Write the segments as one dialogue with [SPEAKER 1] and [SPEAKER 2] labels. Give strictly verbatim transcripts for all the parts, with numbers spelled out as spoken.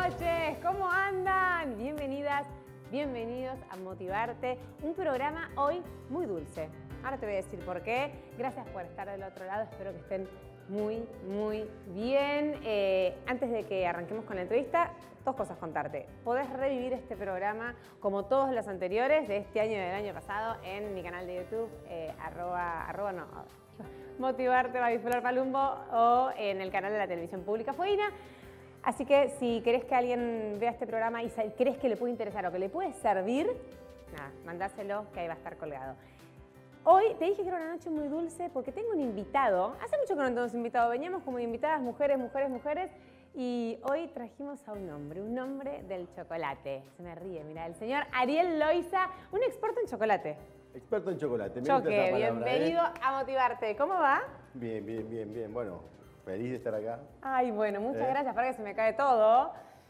[SPEAKER 1] noches, ¿cómo andan? Bienvenidas, bienvenidos a Motivarte, un programa hoy muy dulce. Ahora te voy a decir por qué. Gracias por estar del otro lado, espero que estén muy, muy bien. Eh, antes de que arranquemos con la entrevista, dos cosas contarte. Podés revivir este programa como todos los anteriores de este año y del año pasado en mi canal de YouTube, eh, arroba, arroba no, Motivarte, Baby Flor Palumbo, o en el canal de la televisión pública Fueguina. Así que si querés que alguien vea este programa y crees que le puede interesar o que le puede servir, nada, mandáselo que ahí va a estar colgado. Hoy te dije que era una noche muy dulce porque tengo un invitado. Hace mucho que no tenemos invitado, veníamos como invitadas mujeres, mujeres, mujeres. Y hoy trajimos a un hombre, un hombre del chocolate. Se me ríe, mira, el señor Ariel Loiza, un experto en chocolate.
[SPEAKER 2] Experto en chocolate. Me
[SPEAKER 1] Choque,
[SPEAKER 2] gusta esa palabra,
[SPEAKER 1] bienvenido
[SPEAKER 2] ¿eh?
[SPEAKER 1] a Motivarte. ¿Cómo va?
[SPEAKER 2] Bien, bien, bien, bien. Bueno, feliz de estar acá.
[SPEAKER 1] Ay, bueno, muchas
[SPEAKER 2] ¿Eh?
[SPEAKER 1] gracias, para que se me cae todo.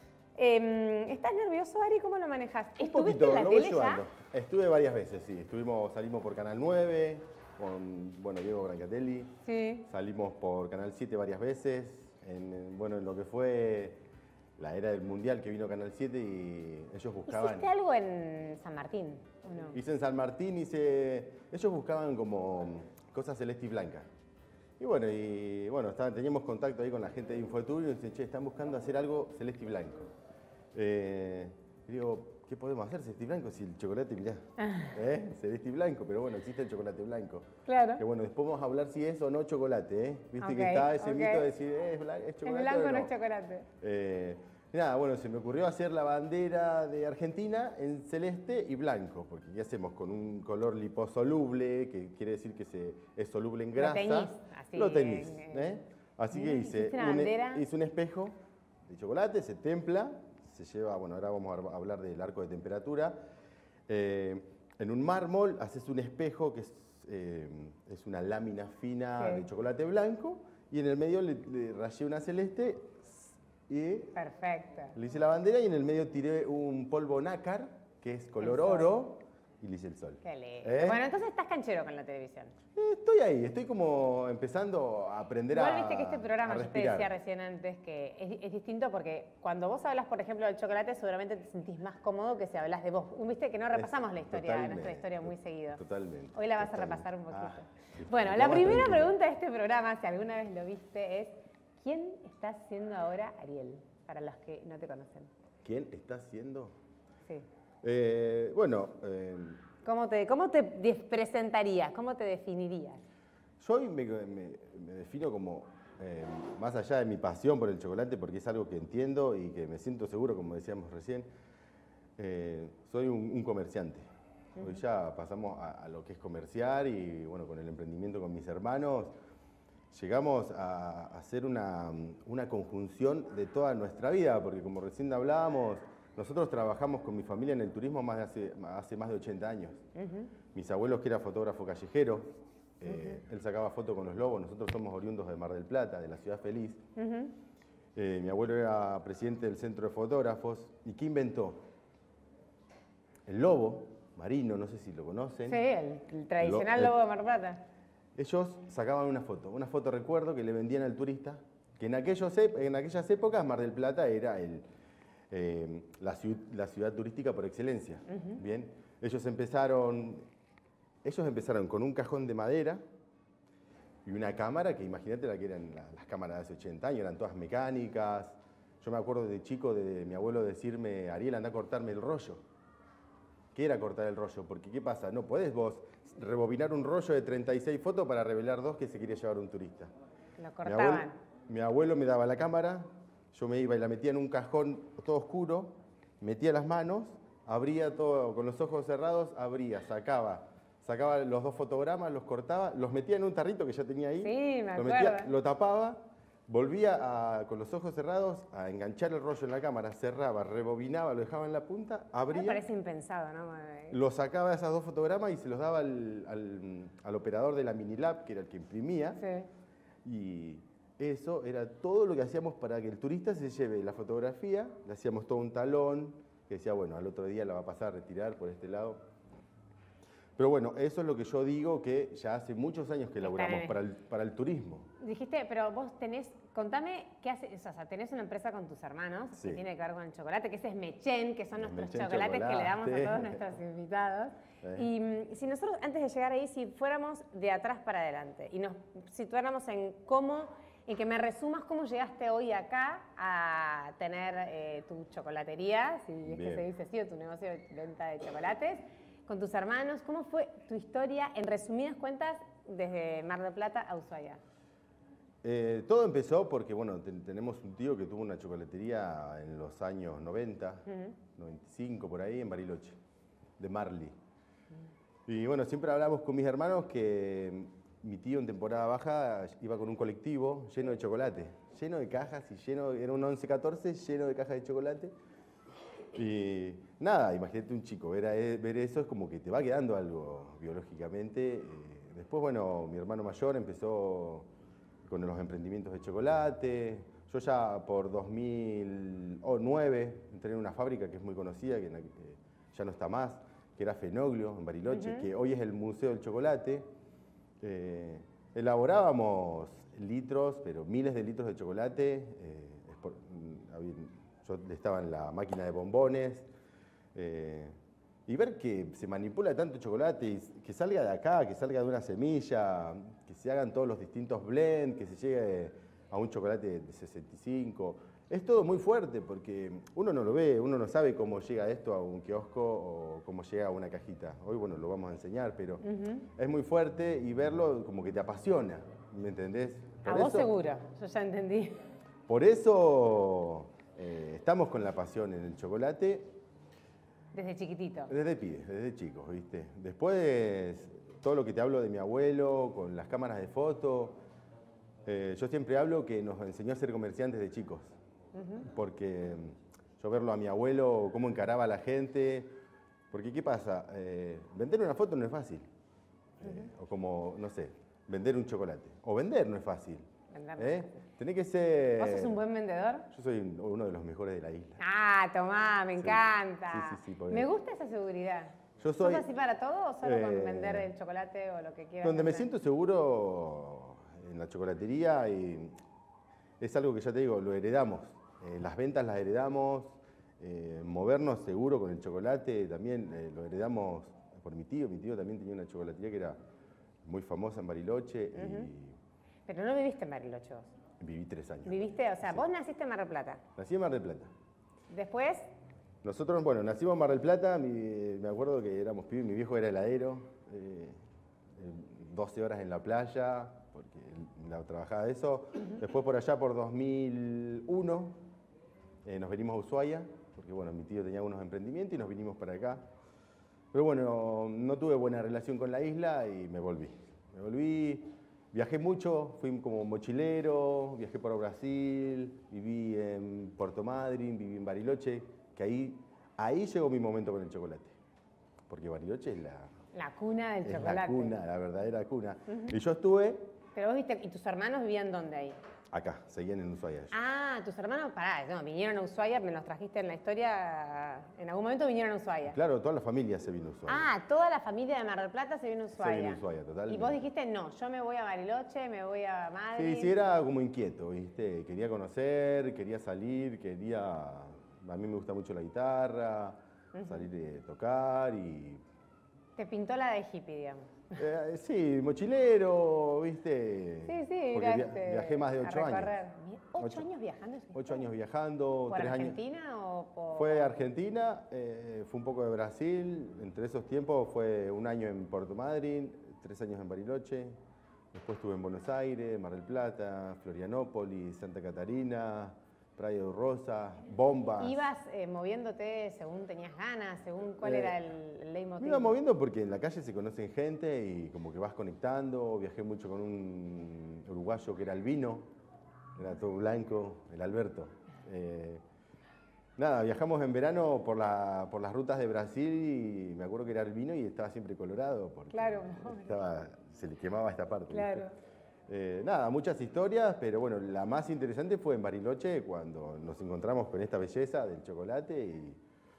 [SPEAKER 1] Eh, ¿Estás nervioso, Ari? ¿Cómo lo manejas?
[SPEAKER 2] Un
[SPEAKER 1] ¿Estuviste
[SPEAKER 2] poquito,
[SPEAKER 1] en la
[SPEAKER 2] lo voy
[SPEAKER 1] tele
[SPEAKER 2] llevando.
[SPEAKER 1] ya?
[SPEAKER 2] Estuve varias veces, sí. Estuvimos, salimos por Canal nueve, con, bueno, Diego Brancatelli.
[SPEAKER 1] Sí.
[SPEAKER 2] Salimos por Canal siete varias veces. En, bueno, en lo que fue la era del Mundial que vino Canal siete y ellos buscaban...
[SPEAKER 1] ¿Hiciste algo en San Martín o no?
[SPEAKER 2] Hice en San Martín, hice... Ellos buscaban como cosas celeste y blanca. Y bueno, y bueno estaban, teníamos contacto ahí con la gente de Infotur y nos dicen, che, están buscando hacer algo celeste y blanco. Eh, y digo, ¿qué podemos hacer celeste y blanco si el chocolate, mirá, ¿eh? Celeste y blanco, pero bueno, existe el chocolate blanco.
[SPEAKER 1] Claro.
[SPEAKER 2] Que bueno, después vamos a hablar si es o no chocolate, ¿eh? Viste
[SPEAKER 1] Okay,
[SPEAKER 2] que está ese
[SPEAKER 1] okay.
[SPEAKER 2] mito de decir, ¿eh? ¿es, blan es chocolate
[SPEAKER 1] Es blanco,
[SPEAKER 2] o no?
[SPEAKER 1] no es chocolate.
[SPEAKER 2] Eh, y nada, bueno, se me ocurrió hacer la bandera de Argentina en celeste y blanco, porque ¿qué hacemos? Con un color liposoluble, que quiere decir que se, es soluble en grasa.
[SPEAKER 1] Lo teñís, así.
[SPEAKER 2] Lo teñís,
[SPEAKER 1] en,
[SPEAKER 2] ¿eh? Así que
[SPEAKER 1] ¿Eh?
[SPEAKER 2] hice
[SPEAKER 1] una
[SPEAKER 2] un,
[SPEAKER 1] bandera?
[SPEAKER 2] hice un espejo de chocolate, se templa, se lleva, bueno, ahora vamos a hablar del arco de temperatura. Eh, en un mármol haces un espejo que es, eh, es una lámina fina
[SPEAKER 1] Sí.
[SPEAKER 2] de chocolate blanco y en el medio le, le rayé una celeste y
[SPEAKER 1] Perfecto.
[SPEAKER 2] le hice la bandera y en el medio tiré un polvo nácar, que es color
[SPEAKER 1] El sol.
[SPEAKER 2] oro, y le hice el sol.
[SPEAKER 1] Qué lindo.
[SPEAKER 2] ¿Eh?
[SPEAKER 1] Bueno, entonces estás canchero con la televisión.
[SPEAKER 2] Eh, Estoy ahí, estoy como empezando a aprender
[SPEAKER 1] Igual
[SPEAKER 2] a
[SPEAKER 1] viste que este programa,
[SPEAKER 2] a
[SPEAKER 1] yo te
[SPEAKER 2] respirar.
[SPEAKER 1] decía recién antes, que es, es distinto porque cuando vos hablas, por ejemplo, del chocolate, seguramente te sentís más cómodo que si hablas de vos. Viste que no repasamos la historia,
[SPEAKER 2] Totalmente,
[SPEAKER 1] nuestra historia muy seguido.
[SPEAKER 2] Totalmente.
[SPEAKER 1] Hoy la vas
[SPEAKER 2] totalmente.
[SPEAKER 1] a repasar un poquito.
[SPEAKER 2] Ah,
[SPEAKER 1] bueno,
[SPEAKER 2] lo
[SPEAKER 1] la
[SPEAKER 2] más
[SPEAKER 1] primera
[SPEAKER 2] tranquilo.
[SPEAKER 1] pregunta de este programa, si alguna vez lo viste, es ¿quién está siendo ahora Ariel? Para los que no te conocen.
[SPEAKER 2] ¿Quién está haciendo?
[SPEAKER 1] Sí.
[SPEAKER 2] Eh, bueno, eh,
[SPEAKER 1] ¿Cómo te, cómo te de- presentarías? ¿Cómo te definirías?
[SPEAKER 2] yo hoy me, me- me defino como, eh, más allá de mi pasión por el chocolate, porque es algo que entiendo y que me siento seguro, como decíamos recién, eh, soy un, un comerciante. Hoy ya pasamos a, a lo que es comerciar y bueno, con el emprendimiento con mis hermanos, llegamos a hacer una, una conjunción de toda nuestra vida, porque como recién hablábamos, nosotros trabajamos con mi familia en el turismo más de hace, hace más de ochenta años.
[SPEAKER 1] Uh-huh.
[SPEAKER 2] Mis abuelos, que era fotógrafo callejero, eh, uh-huh. él sacaba fotos con los lobos, nosotros somos oriundos de Mar del Plata, de la ciudad feliz. Uh-huh. eh, mi abuelo era presidente del centro de fotógrafos. ¿Y qué inventó? El lobo marino, no sé si lo conocen.
[SPEAKER 1] Sí, el, el tradicional
[SPEAKER 2] Lo-
[SPEAKER 1] lobo de Mar del Plata.
[SPEAKER 2] Ellos sacaban una foto, una foto recuerdo que le vendían al turista, que en, aquellos, ep- en aquellas épocas Mar del Plata era el, eh, la, ciu- la ciudad turística por excelencia. Uh-huh. Bien, ellos empezaron, ellos empezaron con un cajón de madera y una cámara, que imagínate la que eran la- las cámaras de hace ochenta años, eran todas mecánicas. Yo me acuerdo de chico de, de mi abuelo decirme, Ariel, anda a cortarme el rollo. ¿Qué era cortar el rollo? Porque ¿qué pasa? No podés vos rebobinar un rollo de treinta y seis fotos para revelar dos que se quería llevar un turista.
[SPEAKER 1] Lo
[SPEAKER 2] Mi
[SPEAKER 1] cortaban.
[SPEAKER 2] abuelo, mi abuelo me daba la cámara, yo me iba y la metía en un cajón todo oscuro, metía las manos, abría todo, con los ojos cerrados, abría, sacaba, sacaba los dos fotogramas, los cortaba, los metía en un tarrito que ya tenía ahí,
[SPEAKER 1] Sí, me
[SPEAKER 2] lo,
[SPEAKER 1] acuerdo.
[SPEAKER 2] lo tapaba, volvía a, con los ojos cerrados a enganchar el rollo en la cámara, cerraba, rebobinaba, lo dejaba en la punta,
[SPEAKER 1] Me
[SPEAKER 2] abría,
[SPEAKER 1] parece impensado, ¿no?
[SPEAKER 2] lo sacaba esas dos fotogramas y se los daba al, al- al operador de la Minilab, que era el que imprimía.
[SPEAKER 1] Sí.
[SPEAKER 2] Y eso era todo lo que hacíamos para que el turista se lleve la fotografía. Le hacíamos todo un talón que decía, bueno, al otro día la va a pasar a retirar por este lado. Pero bueno, eso es lo que yo digo, que ya hace muchos años que elaboramos para el, para el turismo.
[SPEAKER 1] Dijiste, pero vos tenés, contame, ¿qué haces? O sea, tenés una empresa con tus hermanos
[SPEAKER 2] Sí.
[SPEAKER 1] que tiene que ver con el chocolate, que ese es Mechen, que son
[SPEAKER 2] El
[SPEAKER 1] nuestros
[SPEAKER 2] Mechen
[SPEAKER 1] chocolates
[SPEAKER 2] chocolate.
[SPEAKER 1] que le damos a todos nuestros invitados.
[SPEAKER 2] Sí.
[SPEAKER 1] Y mm, si nosotros, antes de llegar ahí, si fuéramos de atrás para adelante y nos situáramos en cómo, en que me resumas cómo llegaste hoy acá a tener eh, tu chocolatería, si es
[SPEAKER 2] Bien.
[SPEAKER 1] que se dice así, o tu negocio de venta de chocolates, con tus hermanos, ¿cómo fue tu historia, en resumidas cuentas, desde Mar del Plata a Ushuaia?
[SPEAKER 2] Eh, todo empezó porque, bueno, ten- tenemos un tío que tuvo una chocolatería en los años noventa,
[SPEAKER 1] Ujú.
[SPEAKER 2] noventa y cinco, por ahí, en Bariloche, de Marley. Y bueno, siempre hablamos con mis hermanos que mi tío en temporada baja iba con un colectivo lleno de chocolate, lleno de cajas, y lleno, era un once catorce lleno de cajas de chocolate. Y nada, imagínate un chico, ver, a- ver eso es como que te va quedando algo biológicamente. Eh, después, bueno, mi hermano mayor empezó con los emprendimientos de chocolate. Yo ya por dos mil nueve entré en una fábrica que es muy conocida, que en la- eh, ya no está más, que era Fenoglio, en Bariloche,
[SPEAKER 1] Ujú.
[SPEAKER 2] que hoy es el Museo del Chocolate. Eh, elaborábamos litros, pero miles de litros de chocolate. eh, expor- mm, había- yo estaba en la máquina de bombones. eh, y ver que se manipula tanto chocolate, y que salga de acá, que salga de una semilla, que se hagan todos los distintos blends, que se llegue a un chocolate de sesenta y cinco. Es todo muy fuerte porque uno no lo ve, uno no sabe cómo llega esto a un kiosco o cómo llega a una cajita. Hoy, bueno, lo vamos a enseñar, pero
[SPEAKER 1] Ujú.
[SPEAKER 2] es muy fuerte y verlo como que te apasiona, ¿me entendés?
[SPEAKER 1] A
[SPEAKER 2] Por
[SPEAKER 1] vos
[SPEAKER 2] eso-
[SPEAKER 1] seguro, yo ya entendí.
[SPEAKER 2] Por eso eh, estamos con la pasión en el chocolate
[SPEAKER 1] Desde chiquitito.
[SPEAKER 2] desde pibes, desde chicos, ¿viste? Después, todo lo que te hablo de mi abuelo, con las cámaras de foto, eh, yo siempre hablo que nos enseñó a ser comerciantes de chicos, porque mm, yo verlo a mi abuelo, cómo encaraba a la gente, porque ¿qué pasa? Eh, vender una foto no es fácil, eh, o como, no sé, vender un chocolate, o vender no es fácil,
[SPEAKER 1] Vender no
[SPEAKER 2] ¿eh?
[SPEAKER 1] es fácil.
[SPEAKER 2] Tenés que ser...
[SPEAKER 1] ¿Vos sos un buen vendedor?
[SPEAKER 2] Yo soy uno de los mejores de la isla.
[SPEAKER 1] Ah, tomá, me
[SPEAKER 2] Sí.
[SPEAKER 1] encanta.
[SPEAKER 2] Sí, sí, sí, porque-
[SPEAKER 1] Me gusta esa seguridad.
[SPEAKER 2] Yo soy-
[SPEAKER 1] ¿Sos así para todo o solo con
[SPEAKER 2] Eh,
[SPEAKER 1] vender el chocolate o lo que quieras?
[SPEAKER 2] Donde me
[SPEAKER 1] vender?
[SPEAKER 2] siento seguro en la chocolatería, y es algo que ya te digo, lo heredamos. Eh, las ventas las heredamos, eh, movernos seguro con el chocolate también eh, lo heredamos por mi tío. Mi tío también tenía una chocolatería que era muy famosa en Bariloche
[SPEAKER 1] Pero no viviste en Bariloche vos.
[SPEAKER 2] y viví tres años.
[SPEAKER 1] Viviste, o sea,
[SPEAKER 2] Sí.
[SPEAKER 1] vos naciste en Mar del Plata.
[SPEAKER 2] Nací en Mar del Plata.
[SPEAKER 1] Después,
[SPEAKER 2] Nosotros, bueno, nacimos en Mar del Plata, mi- me acuerdo que éramos pibes, mi viejo era heladero, eh, eh, doce horas en la playa, porque él la- trabajaba de eso. Después por allá, por dos mil uno, eh, nos venimos a Ushuaia, porque bueno, mi tío tenía unos emprendimientos y nos vinimos para acá. Pero bueno, no tuve buena relación con la isla y me volví. Me volví, viajé mucho, fui como mochilero, viajé por Brasil, viví en Puerto Madryn, viví en Bariloche, que ahí, ahí llegó mi momento con el chocolate. Porque Bariloche es la,
[SPEAKER 1] la cuna del
[SPEAKER 2] es
[SPEAKER 1] chocolate.
[SPEAKER 2] la cuna, la verdadera cuna. Y yo estuve
[SPEAKER 1] Pero vos viste, ¿y tus hermanos vivían dónde ahí?
[SPEAKER 2] acá, seguían en Ushuaia. ellos.
[SPEAKER 1] Ah, tus hermanos, pará, no, vinieron a Ushuaia, me los trajiste en la historia, en algún momento vinieron a Ushuaia.
[SPEAKER 2] Claro, toda la familia se vino a Ushuaia.
[SPEAKER 1] Ah, toda la familia de Mar del Plata se vino a Ushuaia.
[SPEAKER 2] Se vino a Ushuaia, totalmente.
[SPEAKER 1] Y vos dijiste, no, yo me voy a Bariloche, me voy a Madrid.
[SPEAKER 2] Sí, sí, era como inquieto, ¿viste? Quería conocer, quería salir, quería... A mí me gusta mucho la guitarra, salir a tocar y...
[SPEAKER 1] Te pintó la de hippie, digamos.
[SPEAKER 2] eh, sí, mochilero, ¿viste?
[SPEAKER 1] Sí, sí,
[SPEAKER 2] Porque
[SPEAKER 1] ir
[SPEAKER 2] via-
[SPEAKER 1] este,
[SPEAKER 2] viajé más de
[SPEAKER 1] a
[SPEAKER 2] ocho años.
[SPEAKER 1] recorrer. Mi- ¿Ocho,
[SPEAKER 2] Ocho-
[SPEAKER 1] años viajando? ¿sí?
[SPEAKER 2] Ocho años viajando,
[SPEAKER 1] ¿Por
[SPEAKER 2] tres años...
[SPEAKER 1] Argentina o por...?
[SPEAKER 2] Fue Argentina, eh, fue un poco de Brasil, entre esos tiempos fue un año en Puerto Madryn, tres años en Bariloche, después estuve en Buenos Aires, Mar del Plata, Florianópolis, Santa Catarina, Praia de Rosa, Bombas.
[SPEAKER 1] ¿Ibas eh, moviéndote según tenías ganas, según cuál
[SPEAKER 2] Eh,
[SPEAKER 1] era el, el leitmotiv?
[SPEAKER 2] Me iba moviendo porque en la calle se conocen gente y como que vas conectando. Viajé mucho con un uruguayo que era albino, era todo blanco, el Alberto. Eh, nada, viajamos en verano por, la, por las rutas de Brasil y me acuerdo que era albino y estaba siempre colorado porque
[SPEAKER 1] Claro.
[SPEAKER 2] estaba, se le quemaba esta parte. ¿viste?
[SPEAKER 1] Claro.
[SPEAKER 2] Eh, nada, muchas historias, pero bueno, la más interesante fue en Bariloche cuando nos encontramos con esta belleza del chocolate y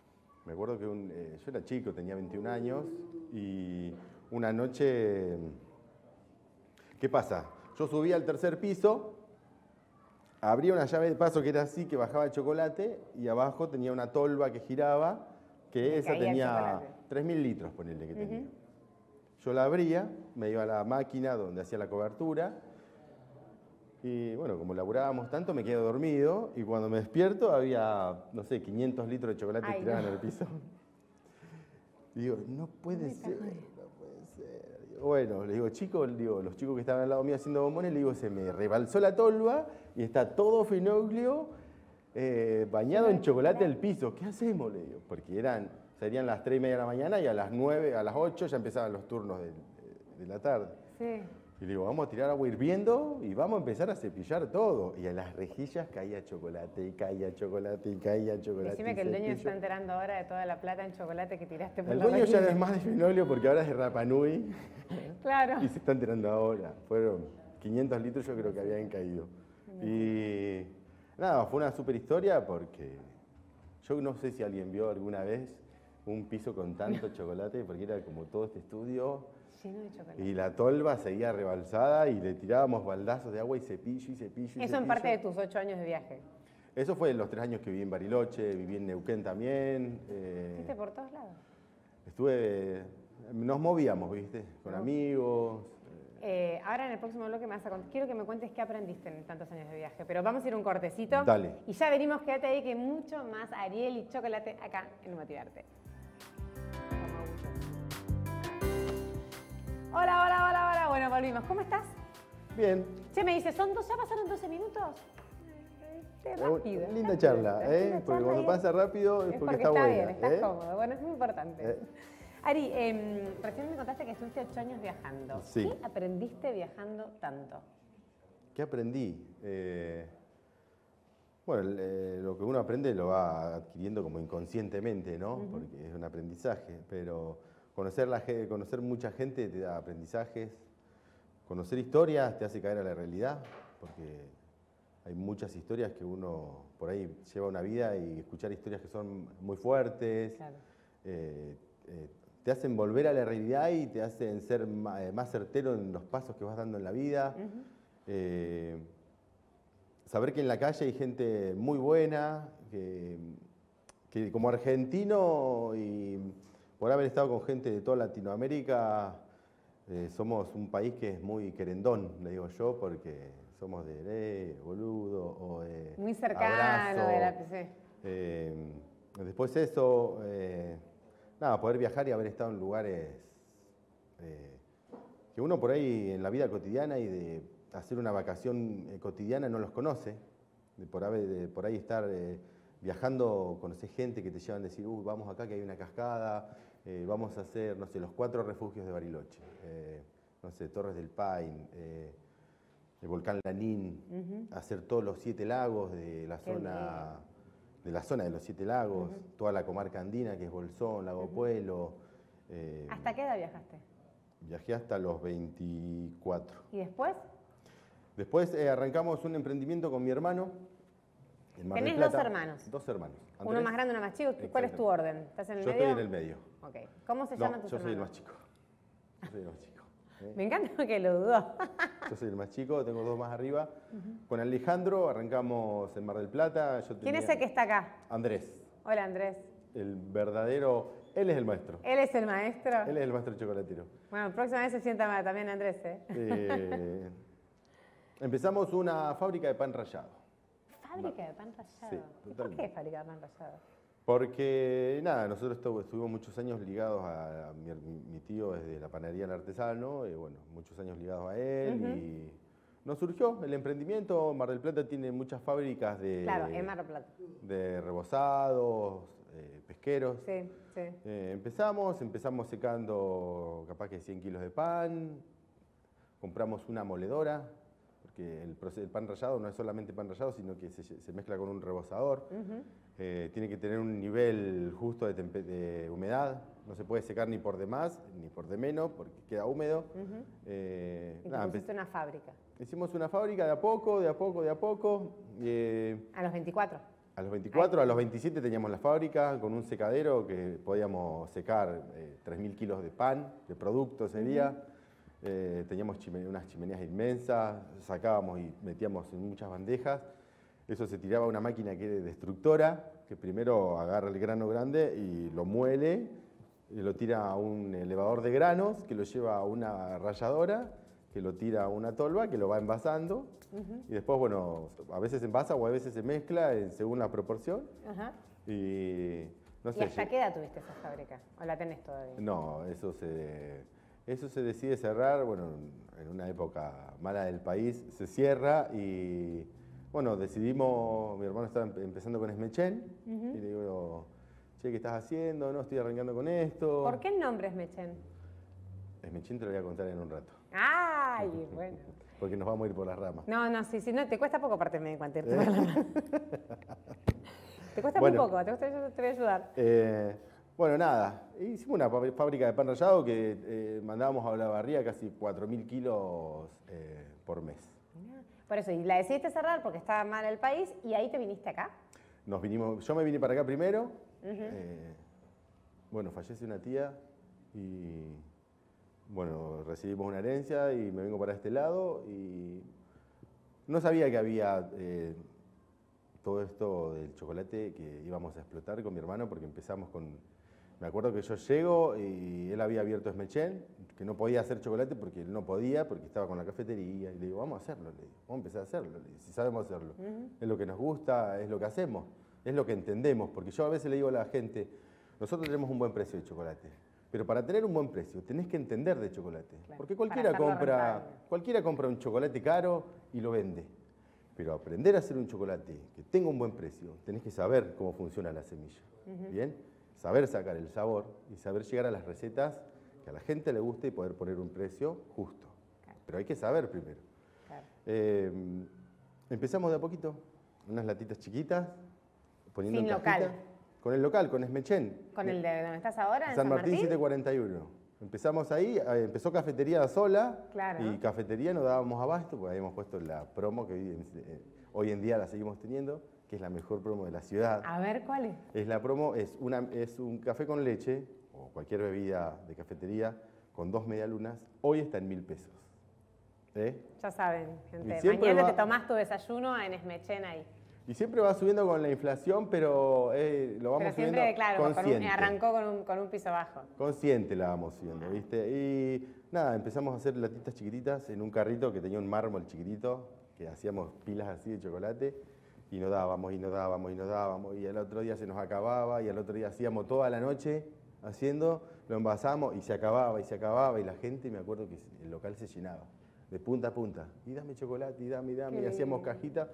[SPEAKER 2] Me acuerdo que un, eh, yo era chico, tenía veintiún años, y una noche, ¿qué pasa? Yo subía al tercer piso, abría una llave de paso que era así, que bajaba el chocolate, y abajo tenía una tolva que giraba, que
[SPEAKER 1] Le
[SPEAKER 2] esa
[SPEAKER 1] caía el
[SPEAKER 2] tenía
[SPEAKER 1] chocolate.
[SPEAKER 2] tres mil litros, ponele que tenía.
[SPEAKER 1] Ujú.
[SPEAKER 2] Yo la abría, me iba a la máquina donde hacía la cobertura, y bueno, como laburábamos tanto, me quedo dormido, y cuando me despierto había, no sé, quinientos litros de chocolate
[SPEAKER 1] Ay,
[SPEAKER 2] tirados
[SPEAKER 1] no.
[SPEAKER 2] en el piso. Y digo, no puede
[SPEAKER 1] me estás
[SPEAKER 2] ser,
[SPEAKER 1] jodiendo.
[SPEAKER 2] no puede ser. Digo, bueno, le digo, chicos, le digo, los chicos que estaban al lado mío haciendo bombones, le digo, se me rebalsó la tolva y está todo Finoglio eh, bañado en chocolate al piso. ¿Qué hacemos? Le digo, porque eran, serían las tres y media de la mañana y a las nueve, a las ocho ya empezaban los turnos de, de la tarde.
[SPEAKER 1] Sí.
[SPEAKER 2] Y le digo, vamos a tirar agua hirviendo y vamos a empezar a cepillar todo. Y a las rejillas caía chocolate, y caía chocolate, y caía chocolate.
[SPEAKER 1] Decime
[SPEAKER 2] y
[SPEAKER 1] que el dueño se
[SPEAKER 2] cepillo.
[SPEAKER 1] está enterando ahora de toda la plata en chocolate que tiraste por
[SPEAKER 2] El
[SPEAKER 1] la
[SPEAKER 2] dueño ya no
[SPEAKER 1] rejilla.
[SPEAKER 2] es más de Fenolio porque ahora es de Rapa Nui
[SPEAKER 1] Claro.
[SPEAKER 2] y se está enterando ahora. Fueron quinientos litros, yo creo que habían caído. Y nada, fue una super historia porque yo no sé si alguien vio alguna vez un piso con tanto chocolate, porque era como todo este estudio.
[SPEAKER 1] Lleno de chocolate.
[SPEAKER 2] Y la tolva seguía rebalsada y le tirábamos baldazos de agua y cepillo y cepillo y
[SPEAKER 1] Eso en
[SPEAKER 2] cepillo.
[SPEAKER 1] parte de tus ocho años de viaje.
[SPEAKER 2] Eso fue en los tres años que viví en Bariloche, viví en Neuquén también. eh,
[SPEAKER 1] Fuiste por todos lados.
[SPEAKER 2] estuve, nos movíamos, ¿viste? Con
[SPEAKER 1] No.
[SPEAKER 2] amigos.
[SPEAKER 1] Eh, ahora en el próximo bloque me vas a contar. Quiero que me cuentes qué aprendiste en tantos años de viaje. Pero vamos a ir a un cortecito.
[SPEAKER 2] Dale.
[SPEAKER 1] Y ya venimos, quédate ahí que mucho más Ariel y chocolate acá en Motivarte. Hola, hola, hola, hola. Bueno, volvimos. ¿Cómo estás?
[SPEAKER 2] Bien.
[SPEAKER 1] Che, me dice, ¿son dos, ya pasaron doce minutos? Eh, Rápido.
[SPEAKER 2] Eh, Linda
[SPEAKER 1] rápido.
[SPEAKER 2] charla, ¿eh?
[SPEAKER 1] Linda
[SPEAKER 2] Porque
[SPEAKER 1] charla
[SPEAKER 2] cuando
[SPEAKER 1] y
[SPEAKER 2] pasa rápido es
[SPEAKER 1] es
[SPEAKER 2] porque,
[SPEAKER 1] porque
[SPEAKER 2] está,
[SPEAKER 1] está
[SPEAKER 2] buena.
[SPEAKER 1] bien, estás
[SPEAKER 2] ¿eh?
[SPEAKER 1] cómodo. Bueno, es muy importante.
[SPEAKER 2] Eh.
[SPEAKER 1] Ari, eh, recién me contaste que estuviste ocho años viajando.
[SPEAKER 2] Sí.
[SPEAKER 1] ¿Qué aprendiste viajando tanto?
[SPEAKER 2] ¿Qué aprendí? Eh, bueno, el, eh, lo que uno aprende lo va adquiriendo como inconscientemente, ¿no?
[SPEAKER 1] Ujú.
[SPEAKER 2] Porque es un aprendizaje, pero conocer, la, ge- conocer mucha gente te da aprendizajes, conocer historias te hace caer a la realidad, porque hay muchas historias que uno por ahí lleva una vida y escuchar historias que son muy fuertes,
[SPEAKER 1] Claro.
[SPEAKER 2] eh, eh, te hacen volver a la realidad y te hacen ser ma- eh, más certero en los pasos que vas dando en la vida.
[SPEAKER 1] Ujú.
[SPEAKER 2] Eh, saber que en la calle hay gente muy buena, que, que como argentino y por haber estado con gente de toda Latinoamérica, eh, somos un país que es muy querendón, le digo yo, porque somos de eh, boludo o de
[SPEAKER 1] Muy cercano
[SPEAKER 2] abrazo.
[SPEAKER 1] de la sí.
[SPEAKER 2] Eh, después eso, eh, nada, poder viajar y haber estado en lugares eh, que uno por ahí en la vida cotidiana y de hacer una vacación eh, cotidiana no los conoce. De por, haber- de por ahí estar eh, viajando, conocer gente que te llevan a decir, uy, vamos acá que hay una cascada, eh, vamos a hacer, no sé, los cuatro refugios de Bariloche, eh, no sé, Torres del Paine, eh, el volcán Lanín,
[SPEAKER 1] Ujú.
[SPEAKER 2] hacer todos los siete lagos de la
[SPEAKER 1] Qué
[SPEAKER 2] zona de la zona de los siete lagos,
[SPEAKER 1] Ujú.
[SPEAKER 2] toda la comarca andina que es Bolsón, Lago
[SPEAKER 1] Ujú.
[SPEAKER 2] Puelo. eh,
[SPEAKER 1] ¿Hasta qué edad viajaste?
[SPEAKER 2] Viajé hasta los veinticuatro.
[SPEAKER 1] ¿Y después?
[SPEAKER 2] Después eh, arrancamos un emprendimiento con mi hermano. En Mar del
[SPEAKER 1] Tenés dos
[SPEAKER 2] Plata.
[SPEAKER 1] hermanos.
[SPEAKER 2] Dos hermanos.
[SPEAKER 1] Uno
[SPEAKER 2] Andrés,
[SPEAKER 1] más grande, uno más chico. ¿Cuál es tu orden? ¿Estás en el
[SPEAKER 2] Yo
[SPEAKER 1] medio?
[SPEAKER 2] estoy en el medio.
[SPEAKER 1] Ok. ¿Cómo se
[SPEAKER 2] No,
[SPEAKER 1] llaman tus
[SPEAKER 2] yo soy el
[SPEAKER 1] hermanos?
[SPEAKER 2] más chico. Yo soy el más chico. ¿eh?
[SPEAKER 1] Me encanta que lo dudó.
[SPEAKER 2] Yo soy el más chico, tengo dos más arriba. Con Alejandro arrancamos en Mar del Plata. Yo
[SPEAKER 1] ¿Quién es
[SPEAKER 2] tenía-
[SPEAKER 1] el que está acá?
[SPEAKER 2] Andrés,
[SPEAKER 1] Hola, Andrés.
[SPEAKER 2] el verdadero. Él es el maestro.
[SPEAKER 1] ¿Él es el maestro?
[SPEAKER 2] Él es el maestro chocolatero.
[SPEAKER 1] Bueno, próxima vez se sienta mal también Andrés, ¿eh?
[SPEAKER 2] Eh, empezamos una fábrica de pan rallado.
[SPEAKER 1] Fábrica de pan rallado.
[SPEAKER 2] Sí,
[SPEAKER 1] ¿Y ¿Por
[SPEAKER 2] totalmente.
[SPEAKER 1] qué fábrica de pan rallado?
[SPEAKER 2] Porque, nada, nosotros estu- estuvimos muchos años ligados a, a mi, mi tío desde la panadería El Artesano, y bueno, muchos años ligados a él,
[SPEAKER 1] Ujú.
[SPEAKER 2] y nos surgió el emprendimiento. Mar del Plata tiene muchas fábricas de,
[SPEAKER 1] Claro, en Mar del Plata.
[SPEAKER 2] de rebozados, eh, pesqueros.
[SPEAKER 1] Sí, sí.
[SPEAKER 2] Eh, empezamos, empezamos secando capaz que cien kilos de pan, compramos una moledora, porque el, proce- el pan rallado no es solamente pan rallado, sino que se, se mezcla con un rebozador.
[SPEAKER 1] Ujú.
[SPEAKER 2] Eh, tiene que tener un nivel justo de, tempe- de humedad, no se puede secar ni por de más ni por de menos porque queda húmedo.
[SPEAKER 1] Ujú.
[SPEAKER 2] Eh,
[SPEAKER 1] Y te
[SPEAKER 2] nada,
[SPEAKER 1] pusiste
[SPEAKER 2] empe-
[SPEAKER 1] una fábrica.
[SPEAKER 2] hicimos una fábrica de a poco, de a poco, de a poco. eh,
[SPEAKER 1] A los veinticuatro.
[SPEAKER 2] A los veinticuatro, a los veintisiete teníamos la fábrica con un secadero que podíamos secar eh, tres mil kilos de pan, de producto sería. Uh-huh. eh, teníamos chime- unas chimeneas inmensas, sacábamos y metíamos en muchas bandejas. Eso se tiraba a una máquina que es destructora, que primero agarra el grano grande y lo muele, y lo tira a un elevador de granos, que lo lleva a una ralladora, que lo tira a una tolva, que lo va envasando. Uh-huh. Y después, bueno, a veces envasa o a veces se mezcla en, según la proporción. Uh-huh. Y no sé.
[SPEAKER 1] ¿Y hasta qué edad tuviste esa fábrica? ¿O la tenés todavía?
[SPEAKER 2] No, eso se, eso se decide cerrar, bueno, en una época mala del país, se cierra y, bueno, decidimos, mi hermano estaba empezando con Esmechen, uh-huh. y le digo, che, ¿qué estás haciendo? No, estoy arrancando con esto.
[SPEAKER 1] ¿Por qué el nombre Esmechen?
[SPEAKER 2] Esmechen te lo voy a contar en un rato.
[SPEAKER 1] ¡Ay, bueno!
[SPEAKER 2] Porque nos vamos a ir por las ramas.
[SPEAKER 1] No, no, sí, sí, no, te cuesta poco partirme de cuenta. ¿Eh? Te cuesta
[SPEAKER 2] bueno,
[SPEAKER 1] muy poco, te, cuesta, yo te voy a ayudar.
[SPEAKER 2] Eh, bueno, nada, hicimos una fábrica de pan rallado que eh, mandábamos a Olavarría casi cuatro mil kilos eh, por mes.
[SPEAKER 1] Por eso, y la decidiste cerrar porque estaba mal el país y ahí te viniste acá.
[SPEAKER 2] Nos vinimos, yo me vine para acá primero, uh-huh. eh, bueno, fallece una tía y... Bueno, recibimos una herencia y me vengo para este lado y no sabía que había eh, todo esto del chocolate que íbamos a explotar con mi hermano porque empezamos con... Me acuerdo que yo llego y él había abierto Esmechen, que no podía hacer chocolate porque él no podía, porque estaba con la cafetería. Y le digo, vamos a hacerlo, le digo, vamos a empezar a hacerlo, le digo, si sabemos hacerlo. Uh-huh. Es lo que nos gusta, es lo que hacemos, es lo que entendemos. Porque yo a veces le digo a la gente, nosotros tenemos un buen precio de chocolate. Pero para tener un buen precio tenés que entender de chocolate. Claro, porque cualquiera compra, cualquiera compra un chocolate caro y lo vende. Pero aprender a hacer un chocolate que tenga un buen precio, tenés que saber cómo funciona la semilla. Uh-huh. ¿Bien? Saber sacar el sabor y saber llegar a las recetas que a la gente le guste y poder poner un precio justo. Claro. Pero hay que saber primero. Claro. Eh, empezamos de a poquito, unas latitas chiquitas, poniendo
[SPEAKER 1] Sin
[SPEAKER 2] en cajita.
[SPEAKER 1] local.
[SPEAKER 2] Con el local, con Esmechen.
[SPEAKER 1] ¿Con el de donde estás ahora, en
[SPEAKER 2] San
[SPEAKER 1] San
[SPEAKER 2] Martín,
[SPEAKER 1] Martín?
[SPEAKER 2] setecientos cuarenta y uno. Empezamos ahí, empezó cafetería sola.
[SPEAKER 1] Claro.
[SPEAKER 2] Y cafetería no dábamos abasto, porque habíamos puesto la promo que hoy en, hoy en día la seguimos teniendo, que es la mejor promo de la ciudad.
[SPEAKER 1] A ver, ¿cuál es?
[SPEAKER 2] Es la promo, es, una, es un café con leche, o cualquier bebida de cafetería, con dos medialunas, hoy está en mil pesos. ¿Eh?
[SPEAKER 1] Ya saben, gente, mañana
[SPEAKER 2] va...
[SPEAKER 1] te tomás tu desayuno en Esmechen ahí.
[SPEAKER 2] Y siempre va subiendo con la inflación, pero eh, lo vamos
[SPEAKER 1] pero siempre,
[SPEAKER 2] subiendo
[SPEAKER 1] claro,
[SPEAKER 2] consciente.
[SPEAKER 1] Con un, arrancó con un, con un piso bajo.
[SPEAKER 2] Consciente la vamos subiendo, ¿viste? Y nada, empezamos a hacer latitas chiquititas en un carrito que tenía un mármol chiquitito, que hacíamos pilas así de chocolate, y no dábamos, y no dábamos, y no dábamos, y al otro día se nos acababa, y al otro día hacíamos toda la noche haciendo, lo envasamos, y se acababa, y se acababa, y la gente, me acuerdo que el local se llenaba, de punta a punta, y dame chocolate, y dame, y dame, y hacíamos cajita.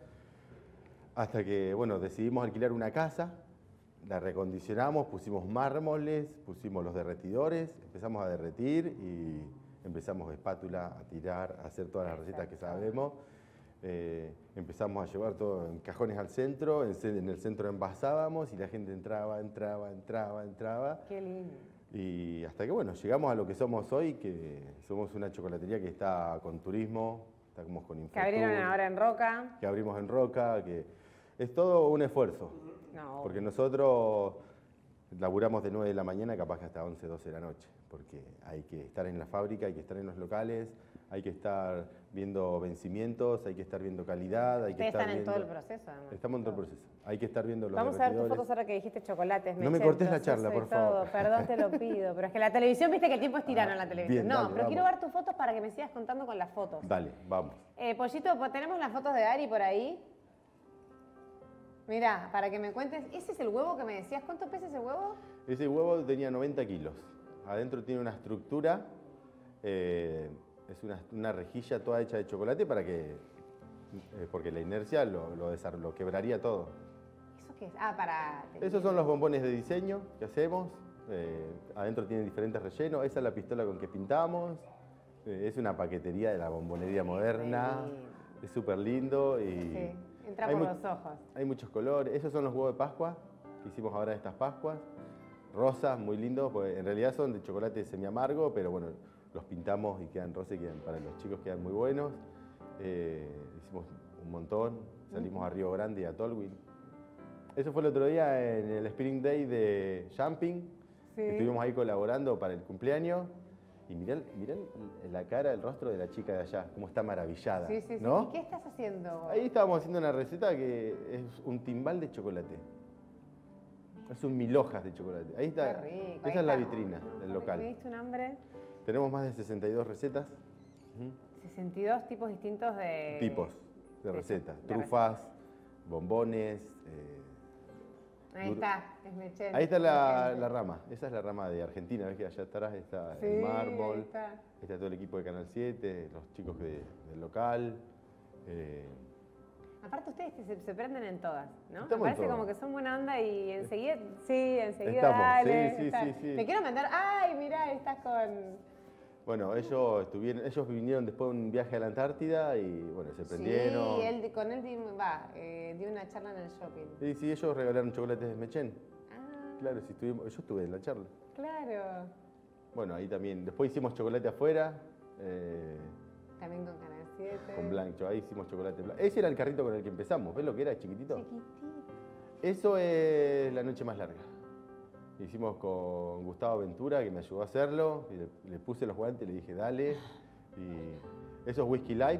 [SPEAKER 2] Hasta que, bueno, decidimos alquilar una casa, la recondicionamos, pusimos mármoles, pusimos los derretidores, empezamos a derretir y empezamos a espátula, a tirar, a hacer todas las recetas que sabemos. Eh, empezamos a llevar todo en cajones al centro, en, en el centro envasábamos y la gente entraba, entraba, entraba, entraba.
[SPEAKER 1] Qué lindo.
[SPEAKER 2] Y hasta que, bueno, llegamos a lo que somos hoy, que somos una chocolatería que está con turismo, estamos con infraestructura.
[SPEAKER 1] Que abrieron ahora en Roca.
[SPEAKER 2] Que abrimos en Roca, que... Es todo un esfuerzo, no. Porque nosotros laburamos de nueve de la mañana capaz que hasta once, doce de la noche, porque hay que estar en la fábrica, hay que estar en los locales, hay que estar viendo vencimientos, hay que estar viendo calidad, hay que estar
[SPEAKER 1] están
[SPEAKER 2] viendo...
[SPEAKER 1] en todo el proceso, además.
[SPEAKER 2] Estamos en todo el proceso. Hay que estar viendo los
[SPEAKER 1] Vamos a ver tus fotos ahora que dijiste chocolates.
[SPEAKER 2] No me cortes la charla, por favor.
[SPEAKER 1] Perdón, te lo pido, pero es que la televisión, viste que el tiempo es tirano en la televisión.
[SPEAKER 2] Bien,
[SPEAKER 1] no,
[SPEAKER 2] dale,
[SPEAKER 1] pero
[SPEAKER 2] vamos.
[SPEAKER 1] quiero ver tus fotos para que me sigas contando con las fotos.
[SPEAKER 2] Dale, vamos.
[SPEAKER 1] Eh, Pollito, ¿tenemos las fotos de Ari por ahí? Mirá, para que me cuentes, ¿ese es el huevo que me decías? ¿Cuánto pesa ese huevo?
[SPEAKER 2] Ese huevo tenía noventa kilos. Adentro tiene una estructura, eh, es una, una rejilla toda hecha de chocolate para que, eh, porque la inercia lo, lo, desar, lo quebraría todo.
[SPEAKER 1] ¿Eso qué es? Ah, para...
[SPEAKER 2] Esos son los bombones de diseño que hacemos. Eh, adentro tienen diferentes rellenos. Esa es la pistola con que pintamos. Eh, es una paquetería de la bombonería moderna. Es súper lindo y...
[SPEAKER 1] Sí. Entra por los ojos.
[SPEAKER 2] Hay muchos colores. Esos son los huevos de Pascua que hicimos ahora de estas Pascuas. Rosas, muy lindos, porque en realidad son de chocolate semi-amargo, pero bueno, los pintamos y quedan rosas y quedan, para los chicos quedan muy buenos. Eh, hicimos un montón. Salimos uh-huh. a Río Grande y a Tolwyn. Eso fue el otro día en el Spring Day de Jumping.
[SPEAKER 1] Sí.
[SPEAKER 2] Estuvimos ahí colaborando para el cumpleaños. Y mirá, mirá la cara, el rostro de la chica de allá, cómo está maravillada.
[SPEAKER 1] Sí, sí, sí.
[SPEAKER 2] ¿no?
[SPEAKER 1] ¿Y qué estás haciendo?
[SPEAKER 2] Ahí estábamos haciendo una receta que es un timbal de chocolate. Es un mil hojas de chocolate. Ahí está.
[SPEAKER 1] Qué rico.
[SPEAKER 2] Esa
[SPEAKER 1] Ahí
[SPEAKER 2] es la
[SPEAKER 1] está.
[SPEAKER 2] vitrina del local.
[SPEAKER 1] ¿Me diste un hambre?
[SPEAKER 2] Tenemos más de sesenta y dos recetas. Ujú.
[SPEAKER 1] sesenta y dos tipos distintos de...
[SPEAKER 2] Tipos de
[SPEAKER 1] de-
[SPEAKER 2] recetas.
[SPEAKER 1] de
[SPEAKER 2] Trufas, bombones. eh,
[SPEAKER 1] Ahí está, es Mechen.
[SPEAKER 2] Ahí está la, la rama. Esa es la rama de Argentina. ¿Ves que allá atrás está
[SPEAKER 1] Sí,
[SPEAKER 2] el mármol?
[SPEAKER 1] ahí está.
[SPEAKER 2] Está todo el equipo de Canal siete, los chicos de- del local. eh,
[SPEAKER 1] Aparte ustedes se, se prenden en todas, ¿no?
[SPEAKER 2] Estamos
[SPEAKER 1] Me
[SPEAKER 2] en
[SPEAKER 1] parece
[SPEAKER 2] todo.
[SPEAKER 1] como que son buena onda y enseguida, sí, enseguida
[SPEAKER 2] Estamos,
[SPEAKER 1] dale.
[SPEAKER 2] sí, sí,
[SPEAKER 1] está.
[SPEAKER 2] sí, sí.
[SPEAKER 1] Te quiero mandar, ay, mirá, estás con...
[SPEAKER 2] Bueno, ellos estuvieron, ellos vinieron después de un viaje a la Antártida y bueno, se prendieron.
[SPEAKER 1] Sí, él, con él di, va, eh, dio una charla en el shopping.
[SPEAKER 2] Sí, sí, ellos regalaron chocolates de Mechen.
[SPEAKER 1] Ah,
[SPEAKER 2] Claro, sí estuvimos, yo estuve en la charla.
[SPEAKER 1] claro.
[SPEAKER 2] Bueno, ahí también. Después hicimos chocolate afuera, eh,
[SPEAKER 1] También con Canal siete.
[SPEAKER 2] con blanco. Ahí hicimos chocolate blanco. Ese era el carrito con el que empezamos. ¿Ves lo que era, chiquitito?
[SPEAKER 1] Chiquitito.
[SPEAKER 2] Eso es la noche más larga. Hicimos con Gustavo Ventura, que me ayudó a hacerlo. Y le, le puse los guantes, le dije, dale. Y eso es Whisky Light.